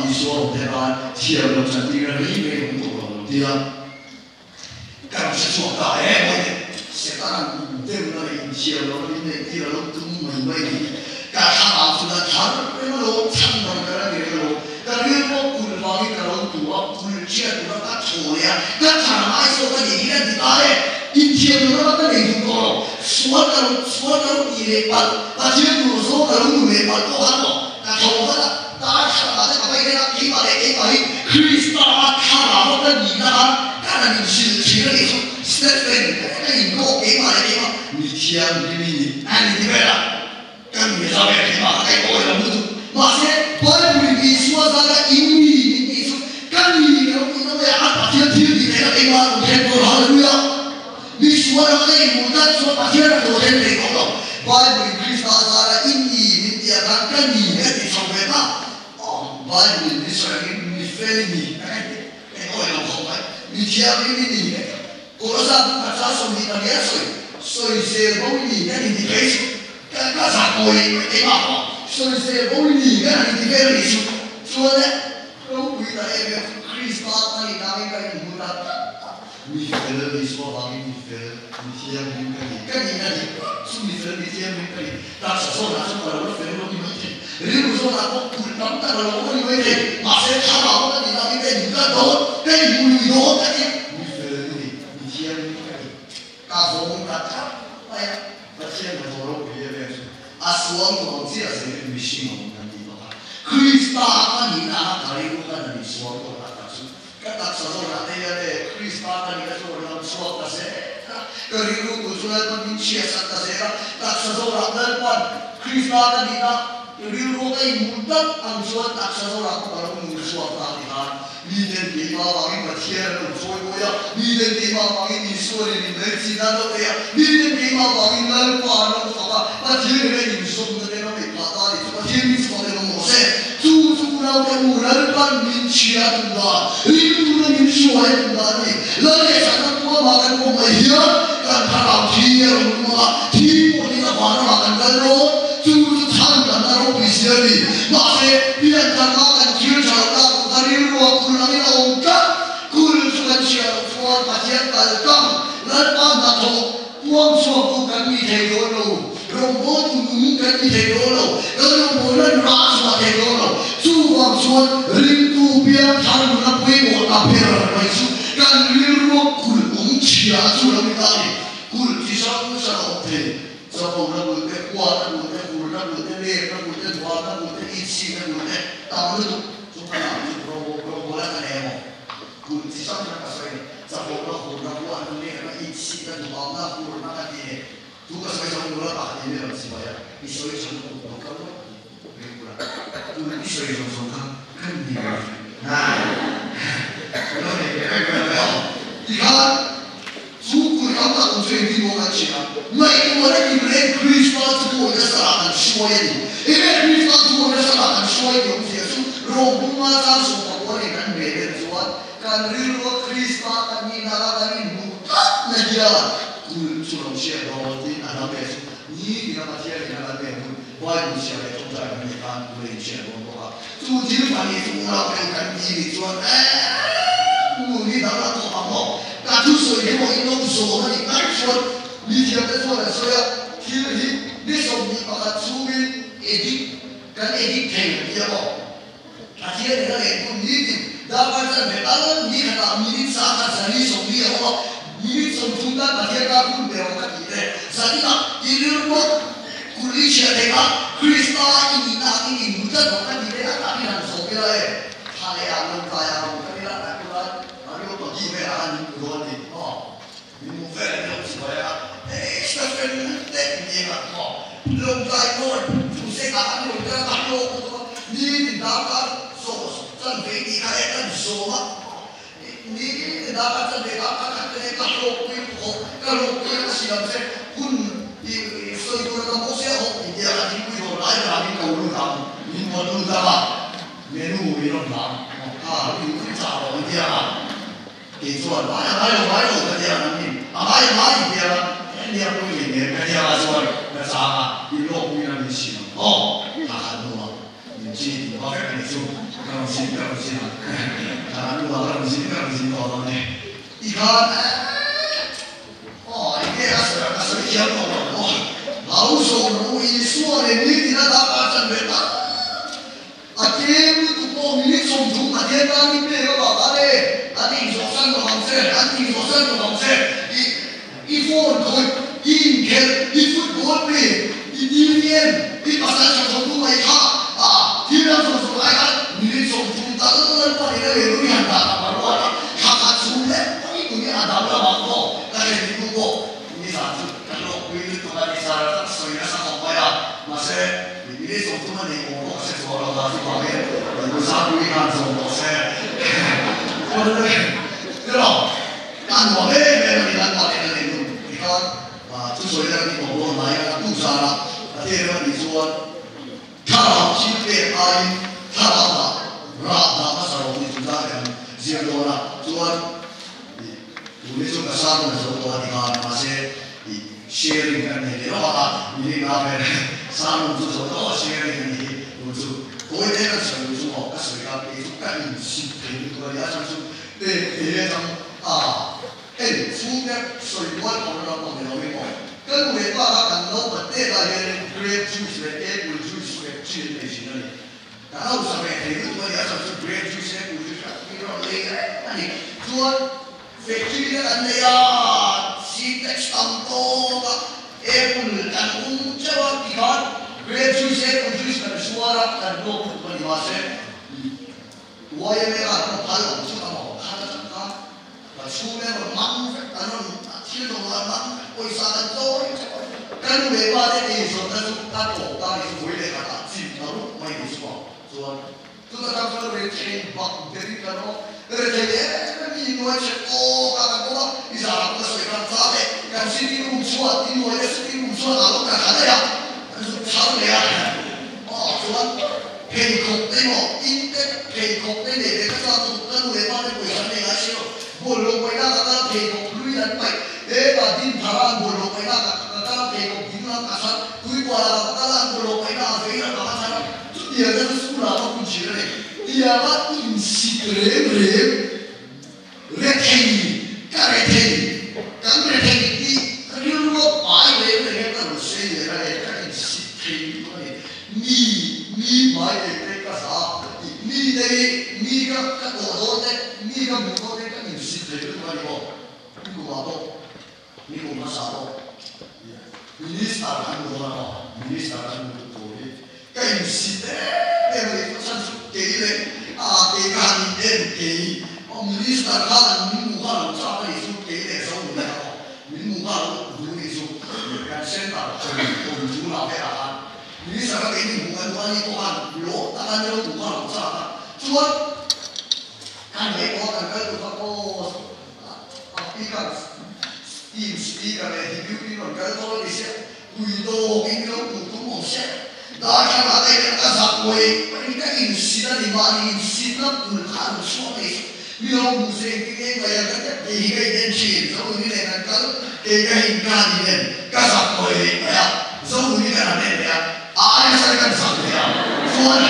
你说对吧？天龙神地人一没用过对啊，干是做大哎，我的，现在对不对？天龙人的地人都没没的，干他拿出来他那个唱到那个那个，但是我古方的那个多，古街多那错呀，那他妈说个年轻人大哎，一天都那个年轻多，说到一年半，那天都说个5年半多很多，那头发那。大家看这个背那几把，Krista 看我的你那，看你是几个里头，Stephen， 那你给我几把，你天你，哎你这边了，跟你上面几把，哎我也不懂，那些外国说啥个英语，你说跟你那个呀，天你那个地方，天多好的呀，你说那个你不能说天多天没搞到，外国 Krista 啥个英语，你也看跟你那地方没嘛。Bible ni sari ni feli ni我有好买你天你我上那啥说你那也所以些我你那你给出那啥过瘾对吧所以些我你那你给了你说呢我回答一个 Christmas 那里那边个你不打你飞了你说话你飞了你天跟你那里是你飞了你天跟你但是说那是我飞了你没听如果说那我咱们那个我们以为马上他老那你那边你那多，那你不多，那你飞你天大风大他，哎呀，那天我走路别别说，说我这是女性我们地方，可以打那你那哪里我那你说过那是，跟那说那那个可以打那你那说那说那些，个如果说那你切实那些个，那说那那关可以打那你那。Riru kay mudat ang suat aksa sa ako para kung suat natin Miden di mawangin matiyan ng soy kuya Miden di mawangin isuri ni Mercy na daw kaya Miden di mawangin lalupaan ng saka Matiyan rin yung sum na rin ang may patali Matiyan yung sum na rin ang mose Susunaw ka mo lalupaan min siya tunda Riru na min suway tunda ni Lali sa nakuha makan mo mahiya Kan harap siya ang mga Tipo nila para makan gano'n Susu tanda na rin pisiyari Mase pinagkamakan siya sa ako Kariru ako lang inaungka Kul sukan siya Suwan pasyan kalkam Lalpan na to Puwang suwag kan mi tegolo Rombot kan mi tegolo Garumbulan raswa tegolo Suwang suwan Ringku biar taru na puwi mo Kapira na isu Kan riru kul siya Sulang itali Kul kisang sa open Sa pang na kuat na ler na buat dua na buat isi na buat tamu tu supaya robo lah kan emo kun sisa na kasai sa bola na buat na ler na isi na dua na buat na kan dia tu kasai sa bola tak dia lah supaya isoi sa bola kan tu isoi sa bola kan dia nah kalau ni ikan suku yang tak usai di bawah Cina, mereka orang ini Christmas tu orang serahkan semua ini. Ini Christmas tu orang serahkan semua ini. Jadi, rombong macam semua orang kan beda tuan. Kan riru Christmas kan ni nara kan ni bukan nadia. Kul sulam siapa orang ni anak besu. Ni dia macam ni anak besu. Baik siapa itu tak ni kan boleh siapa orang. Tu dia pani semua orang kan ni tuan. Ni dah tu apa? Katu soalnya mau ini soal ni kan soal ni siapa soal soal kira ni soal ni akan suami edit kan edit theng dia mau. Akhirnya dia itu ni dapat sampai ni kata ni sangat seni soal dia mau ni soal tunda akhirnya aku berangkat ini. Jadi ini rumah kulit siapa Krista ini nak ini muda bukan dia tapi nak soal dia hal yang kaya bukan dia nak kuat. Gimana luar ni? Minum ferry supaya Stephen dia nak lombai pun, susah kan lombai tak lombai ni dapat sos, sampai ni kaya kan soma ni dapat sampai dapat kan tak lombai kalau kita siap saya pun so itu orang bosnya dia lagi pun orang lain kau lupa ni mau lupa menu lupa itu cara dia给做哪有个这样的命，哪有别了，人家不给你，人家说那啥嘛，你若不让你行，他很多，你记，我跟你说，更新啊，啊，如果更新多呢，一看，哦，你这个是香港哦，老手如意说的，你那大把真没打。啊，这不过你从头嘛，天哪，你别个老大嘞，啊，你说三个房子，啊，你说三个房子，一分开，一天一分过呗，一年一把三小从头来看，啊，天亮从头来看，你从头到把你的脸都看大了，完了，看出来，你阿达不忙过，但是你不过，你啥子，看到规律都把你啥子水了啥好快啊，那些。你从头嘛，你我是说了，那是旁边有啥规看从我噻，对不对？对了，按我们你按我们的那种，你看啊，之所以让你网络来啊，杜莎啦，第二个你说，他老新的阿姨，他老大，那那时候你就那样，结果啦，说你说个啥东西，我你看那些sharing กันเนี่ยเราว่ามีงานเป็นสามมุมจุดเรา sharing กันนี่มุมจุดโดยเด็กก็ช่วยจุดออกก็ช่วยกันเป็นกันสิบเป็นตัวอย่างช่วยเด็กเด็กทำเอ็นช่วยเนี่ยช่วยวัดของเราของเราไม่พอก็เวลาการเราประเทศอะไรเกรดจุดเลยเอ็นจุดเลยชื่อในสิ่งนั้นแต่เราสมัยเด็กตัวอย่างช่วยเกรดจุดเลยจุดมีเราเลยอันนี้ส่วนเฟกชื่อเนี่ยอันนี้Sintex tantoga, Apple dan uncawa tikan, grape juice dan suara dan dua penimase. Waya mereka kalau suka mau kada suka, sume memang anu hasil memang poisa dan joy. Kan bebas ini sudah suka total itu boleh kata sih baru main suka. Soal tu tak tahu receh bak dari kalau receh ni nuai cekok kata kau bisa aku sesuaikan sahaja. Kan sini rumsuat ini nuai sini rumsuat kalau tak ada ya, sahaja ya. Oh soal Hekok tengok, intek hekok ni dia kata satu kan lepas ni boleh sampai ngasih. Bolong pernah kata hekok lui dan baik. Tadi barang bolong pernah kata hekok di dalam kasar. Kui kuala kata bolong pernah ada kasar. Dia kan sekolah apa pun cerita. Dia kan insikrem reteng, kareteng, kan reteng ini kerja lu baik le kan rusai le kan insikrem ni mai le kasar. Ni dari ni kan kodoh ni kan muka kan insikrem kan ni ni ko masalo. Minister kan doa, minister kan betul. Kan insikrem itu sangat kiri kan ini minister kan ni muka lu cakap itu kiri semua. Ni muka lu dulu itu kan sentar untuk nak berapa. Minister kan ini bukan ni tuan lo tangan lo muka lu cakap. Cuma kan mereka kan kalau kau apikan speaker hidup ini kalau di sini kuido ini lo untuk mosek. Dah kan ada yang kasar koi, mereka insida di mana insida pulkan semua itu. Bila musik ini gaya kata tiga identik, so ini dengan kalau tiga hingga ini kasar koi ya, so ini kan ada ya, ayah saya kan satu ya, semua.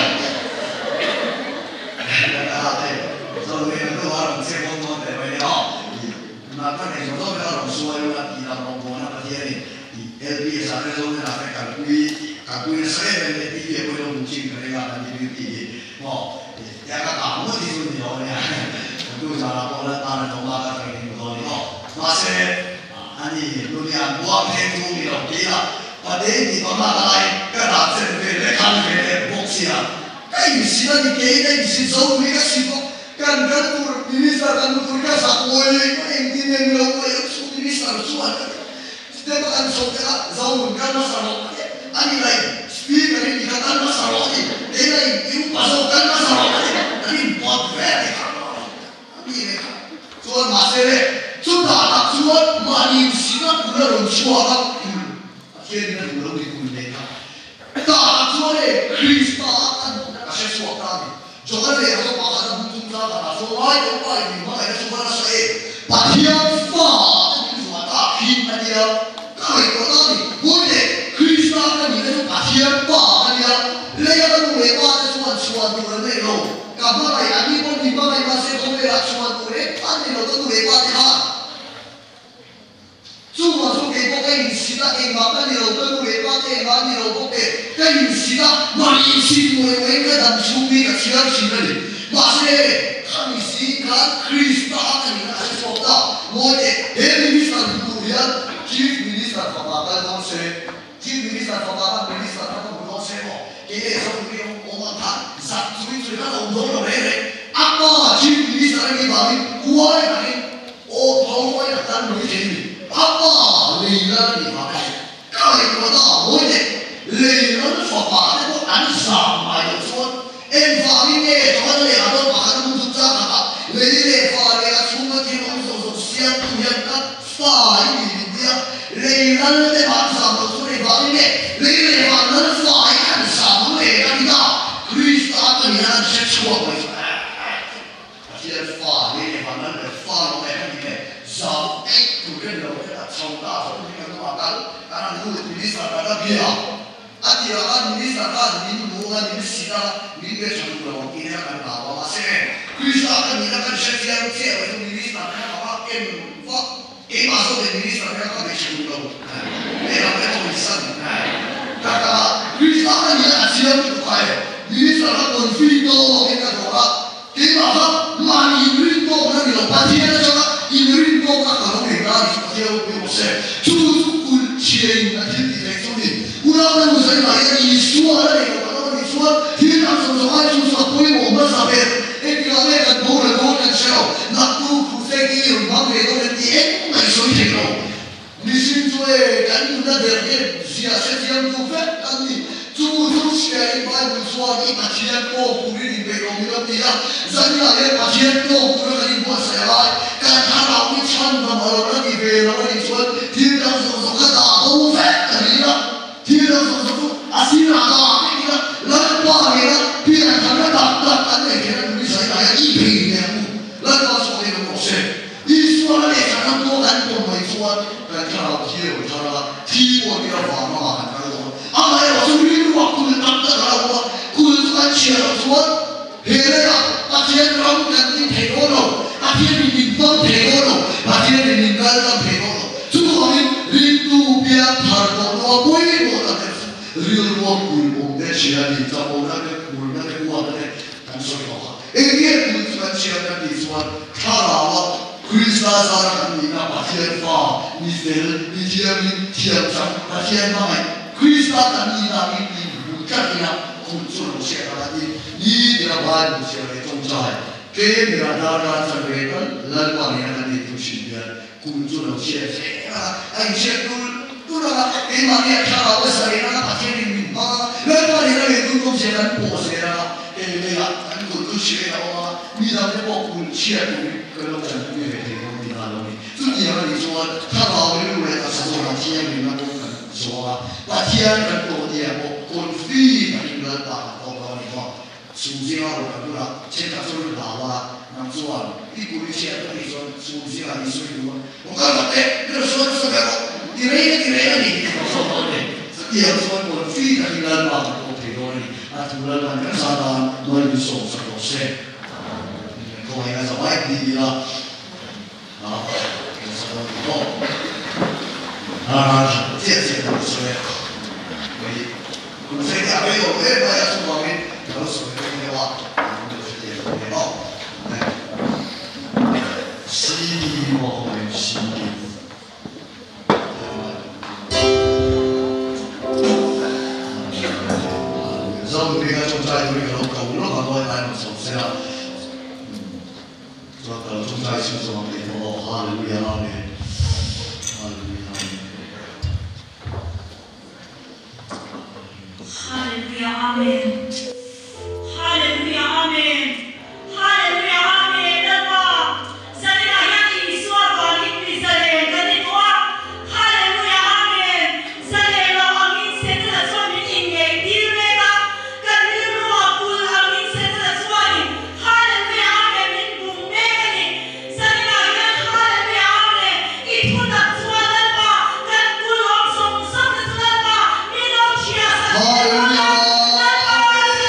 So ini tu orang sebut orang terbaik ya. Maka ni kalau orang suai orang tidak mampu nak dia ni, LBS ada orang nak kakui saya ni dia boleh mungkin kerana ada di mau ya kata kamu di sini orang itu cara orang tanah domba kata ini betul no masih ani dunia buat itu ni orang dia pada ini orang lain kerana sendiri kan sendiri boksia kain sila ni kain ni sisa mereka sibuk kan tur minister kan tur kan sakoi kain ini ni orang yang minister suan setiap kan soalnya zaman kan masalah ani lain speaker ini dikatakan masalah ini dia lain itu pasukan masalah ini buat very ini soal masalah sudah tak soal manusia benar suara akhirnya belum dikulitkan tak soal Kristus kasih suara jangan lihat apa ada butuh cara soal apa ini mana suara saya bahagian faham itu suara hina dia kau itu tadi boleh Kristus kan ini tu bahagian faham dia. Lepas tu lepas tu semua suan tu le lo kama ai ani pun di ba ai masih ko le suan tu le ani lo tu le pa ha semua so ke ko kai sida e ma ka ni lo tu le pa te ma ni lo ko ke kai sida ma ni si mo e ka dan su mi ka sia si le ma se kami si ka krista ka ni na so ta mo e minister tu ya chief minister fa ba ka no se chief minister fa ba ka minister ka no no se mo ke so ni o ma ta sa tu ni ka no no le le apa chief minister ni ba ni kuai ka ni o thau mai ka tan ni ni apa le la ni ma ka ka le ko da mo e le la fa ba ne ko an sa mai yo so en fa ni ne to le a do ba ka mu tu ta ka le fa le a su ma ti no so sia tu ya ka fa ni dia le la le ba sa mo so le ba ni ne le ba na fa ai ka sa mo le ka ni da krista ka ni na se chua mo dia fa le ba na le fa mo le ka ni ne sa ai tu ke no ka chau ta so ni ka ma ka ana nu le ni sa ka da bia ati ra ni sa ka ni mo ga ni si da ni be chau lo ki na ka ba ma se krista ka ni na ka se sia che o ni sa ka ba ken fa e ma so de ni sa ka be chau lo e ra be to ni sa ka ka krista ka ni na sia ni ko ai ni sa ka kon fi to ke ka do ra ke ma ha ma ni ri to na ni lo pa ti na so i ri to ka ka no ni ka ni ke o be o se tu ku che na ti ti le so ni una na mo sai ma ni su ala ni ko no ni su ti na so so ai su so ko mo ma sa be e ti la le ka do le do na se na tu ku se ki ma be do ni e ma so ni no ni sin so e ka ni na de ke sia se ti am tu fe ka ni tu se ai ba ni so ni ma ti na ko ku ni be ro mi no ti ya za ni la le ma ti na ko ku ni ni bo sa ai ka ta ra ni chan ba ma ro ni be ro ni so ti na so so ka da ho fe ka ni na ti na so so asi na da ni na la pa ni na ti na ka na da da ka ne ke na ni sa ya i be ni na la ka so ni mo se i so na le ka na ko kan ko mai so ka ta ra ti ro ta ra ti mo ni ra fa ma ka na do ama e so ni ru ku ni ta ta ra wa ku ni ka chi ra so he le ya a ti ra mu ka ni te ko no a ti ni ni ba te ko no a ti ni ni ka ra te ko no tu ko ni ri tu bia thar ko no ko ni mo ta ri ro ku mo de chi ra ni ta mo na ke ku na ke wa na ke tan so ko e ni ku ni ka chi ra ni so ta ra wa krista za ra ni na pa ti fa ni se ni ti ni ti cha pa ti ma mai krista ka ni na ni bu ka ni na ku so lo se ra ni ni de la ba ni se re tong chai ke ni ra da ra sa re ka la pa ni na ni tu shi ya ku so lo se ra ai se tu ra e ma ni ka ra wa sa re na pa ti ni ma la pa ni na ni tu ko se ran po se ra e le ya an ku tu shi ra wa ni da ne po ku chi ya ku ke lo ka ni re te ko ni na lo ni tu ni ya ni so ta ba we lu le ta so ra ti ya ni na ko ka so wa pa ti ya ka ko ti ya ko kon fi ka ni la ta ko ko ni ko su ji ma ro ka tu la che ta so lu la wa na so wa ti ku ni che ta ni so su ji ma ni so lu wa o ka la te lo so so ka ti re ni so ko ni ti ya so kon fi ka ni la ma ko te ko ni a tu la la ka sa da no ni so so ko se ko ai ga sa wa ni la谢谢同学。我们这边没有没有要说我们有所谓的话，我们就是也没有。希望希望。우리가 좀 잘 우리가 너무 강하게 많이 없어요. 그러니까 좀 잘 신성하게 할렐루야 아멘. 할렐루야 아멘. 할렐루야 아멘. 할렐루야 아멘. 나와 사리가 양이 수아가 리피 사레 가니와 할렐루야 아멘. 사레가 아멘 세트라 소민 인게 디르가 가니르와 꿀 아멘 세트라 소아니 할렐루야 아멘 민 붕메가니 사리가 양 할렐루야 아멘 이 토닥 수아들과 간 꿀 엄청 성스들과 미노치아사 할렐루야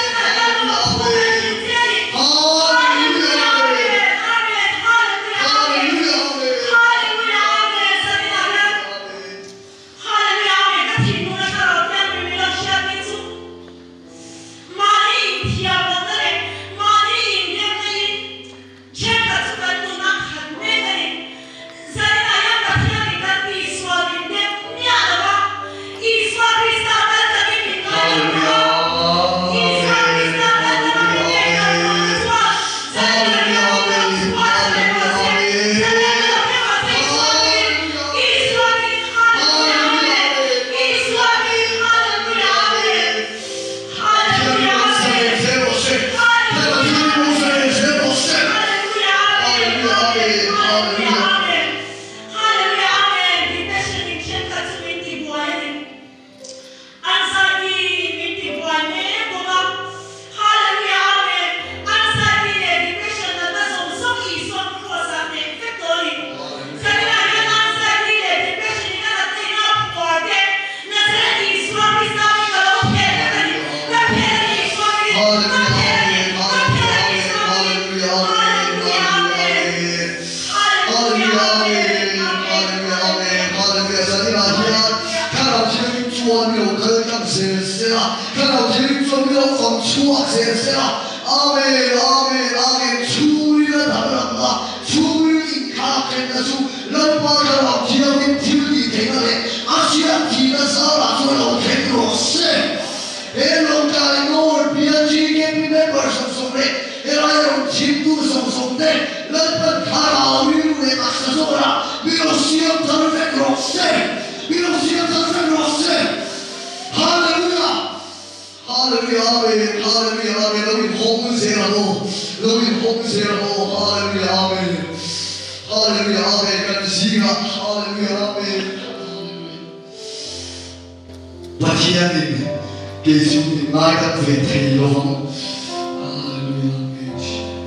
추억 세세라 아멘 아멘 아멘 주리라 다르란다 주리 가겠다주 런바가 기억이 튀기 되가네 아시아 기나사라 소로 캔로세 엘롱가이 노을 비안지게 비네 벌성송네 에라이롱 진두 성송네 런반 가라 위루네 막사소라 미로시엄 다르네 그로세 미로시엄 다르네 그로세 할렐루야 할렐루야 아멘 할렐루야 아멘 너희 홍세라고 너희 홍세라고 할렐루야 아멘 할렐루야 아멘 간지가 할렐루야 아멘 바티아님 예수님 나이가 되테이로 할렐루야 아멘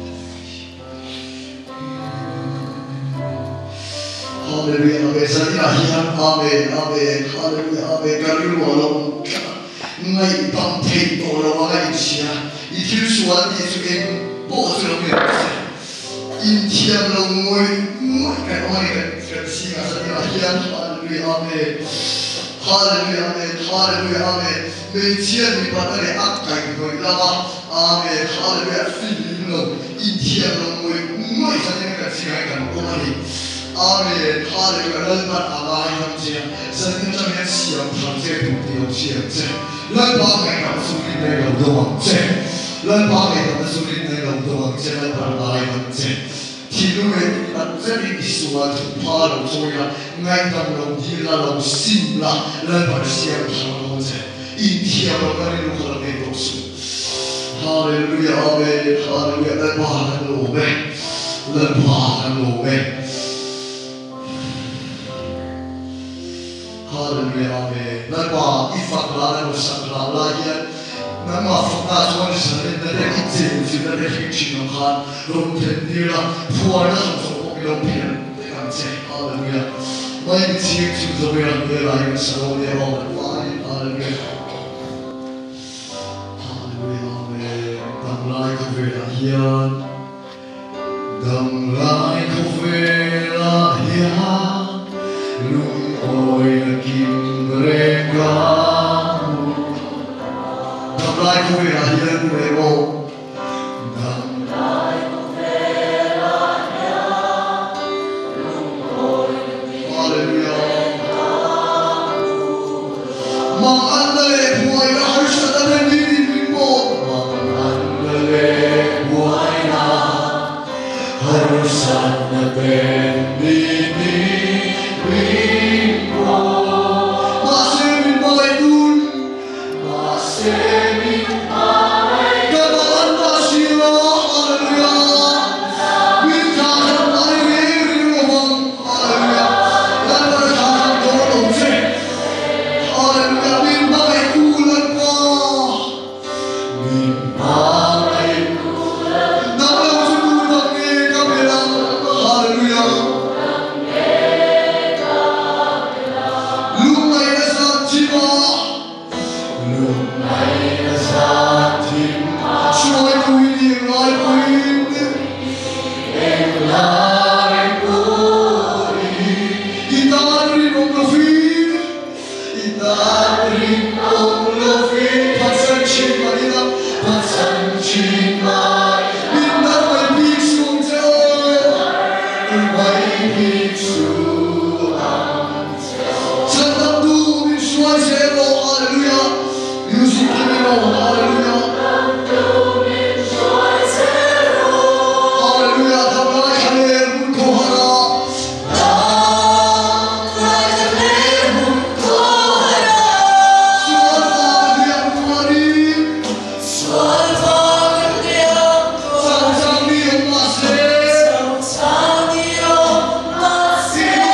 할렐루야 아멘 사리아 히안 아멘 아멘 할렐루야 아멘 가르루아로 ngay bằng thịt tổ là vào ngày xưa ít thiếu số anh thì sự em bỏ sự lòng nghiệp in thiam lòng ngồi cái ngồi cái gì mà sao như là hiền hallelujah amen hallelujah amen hallelujah amen mình chiên mình bắt đầu ác cảnh rồi là mà amen hallelujah phim lòng in thiam lòng ngồi sao như cái gì cái ngồi này amen hallelujah lần bắt Allah yang dia sering macam siap sampai tu siap lần ba ngày gặp sulit này gặp doang chết lần ba ngày gặp sulit này gặp doang chết lần ba ngày gặp chết thì lúc ấy đặt rất là ít số thực phá lòng rồi là ngay trong lòng thì là lòng xin là lần ba siap lòng chết in thiam lòng cái lúc là ngày độ số hallelujah amen hallelujah lần ba lần lô bê lần ba lần lô bê hallelujah amen lần ba ít phật là lần sang là la hiền nằm mà phật ta cho nên sẽ lên đây ít tiền chỉ là để hiện trình nó khan lòng thiện đi là phua nó sống sống cũng lòng thiện để làm gì hallelujah mấy cái chuyện chúng tôi làm để lại cái sao để họ hallelujah hallelujah amen đăng lại không về là hiền đăng lại không về là hiền lung ôi là kim rega đăng lại không về là hiền về vô đăng lại không về là hiền lung ôi là kim rega mang ăn lệ buổi là hơi sợ đã lên đi mình bộ mang ăn lệ buổi là hơi sợ đã lên đi See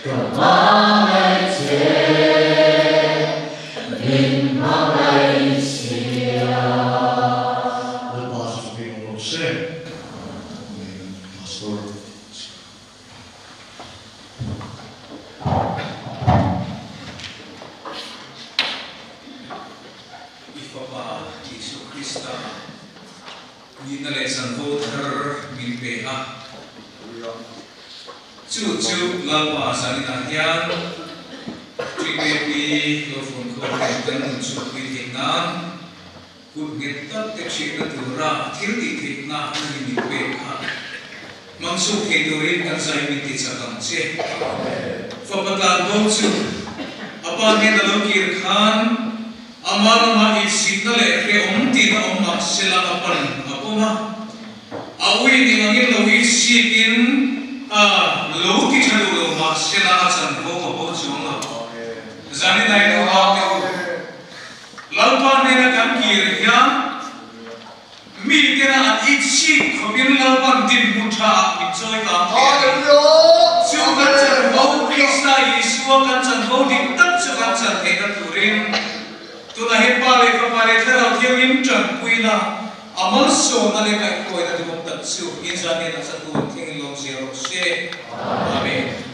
Amen.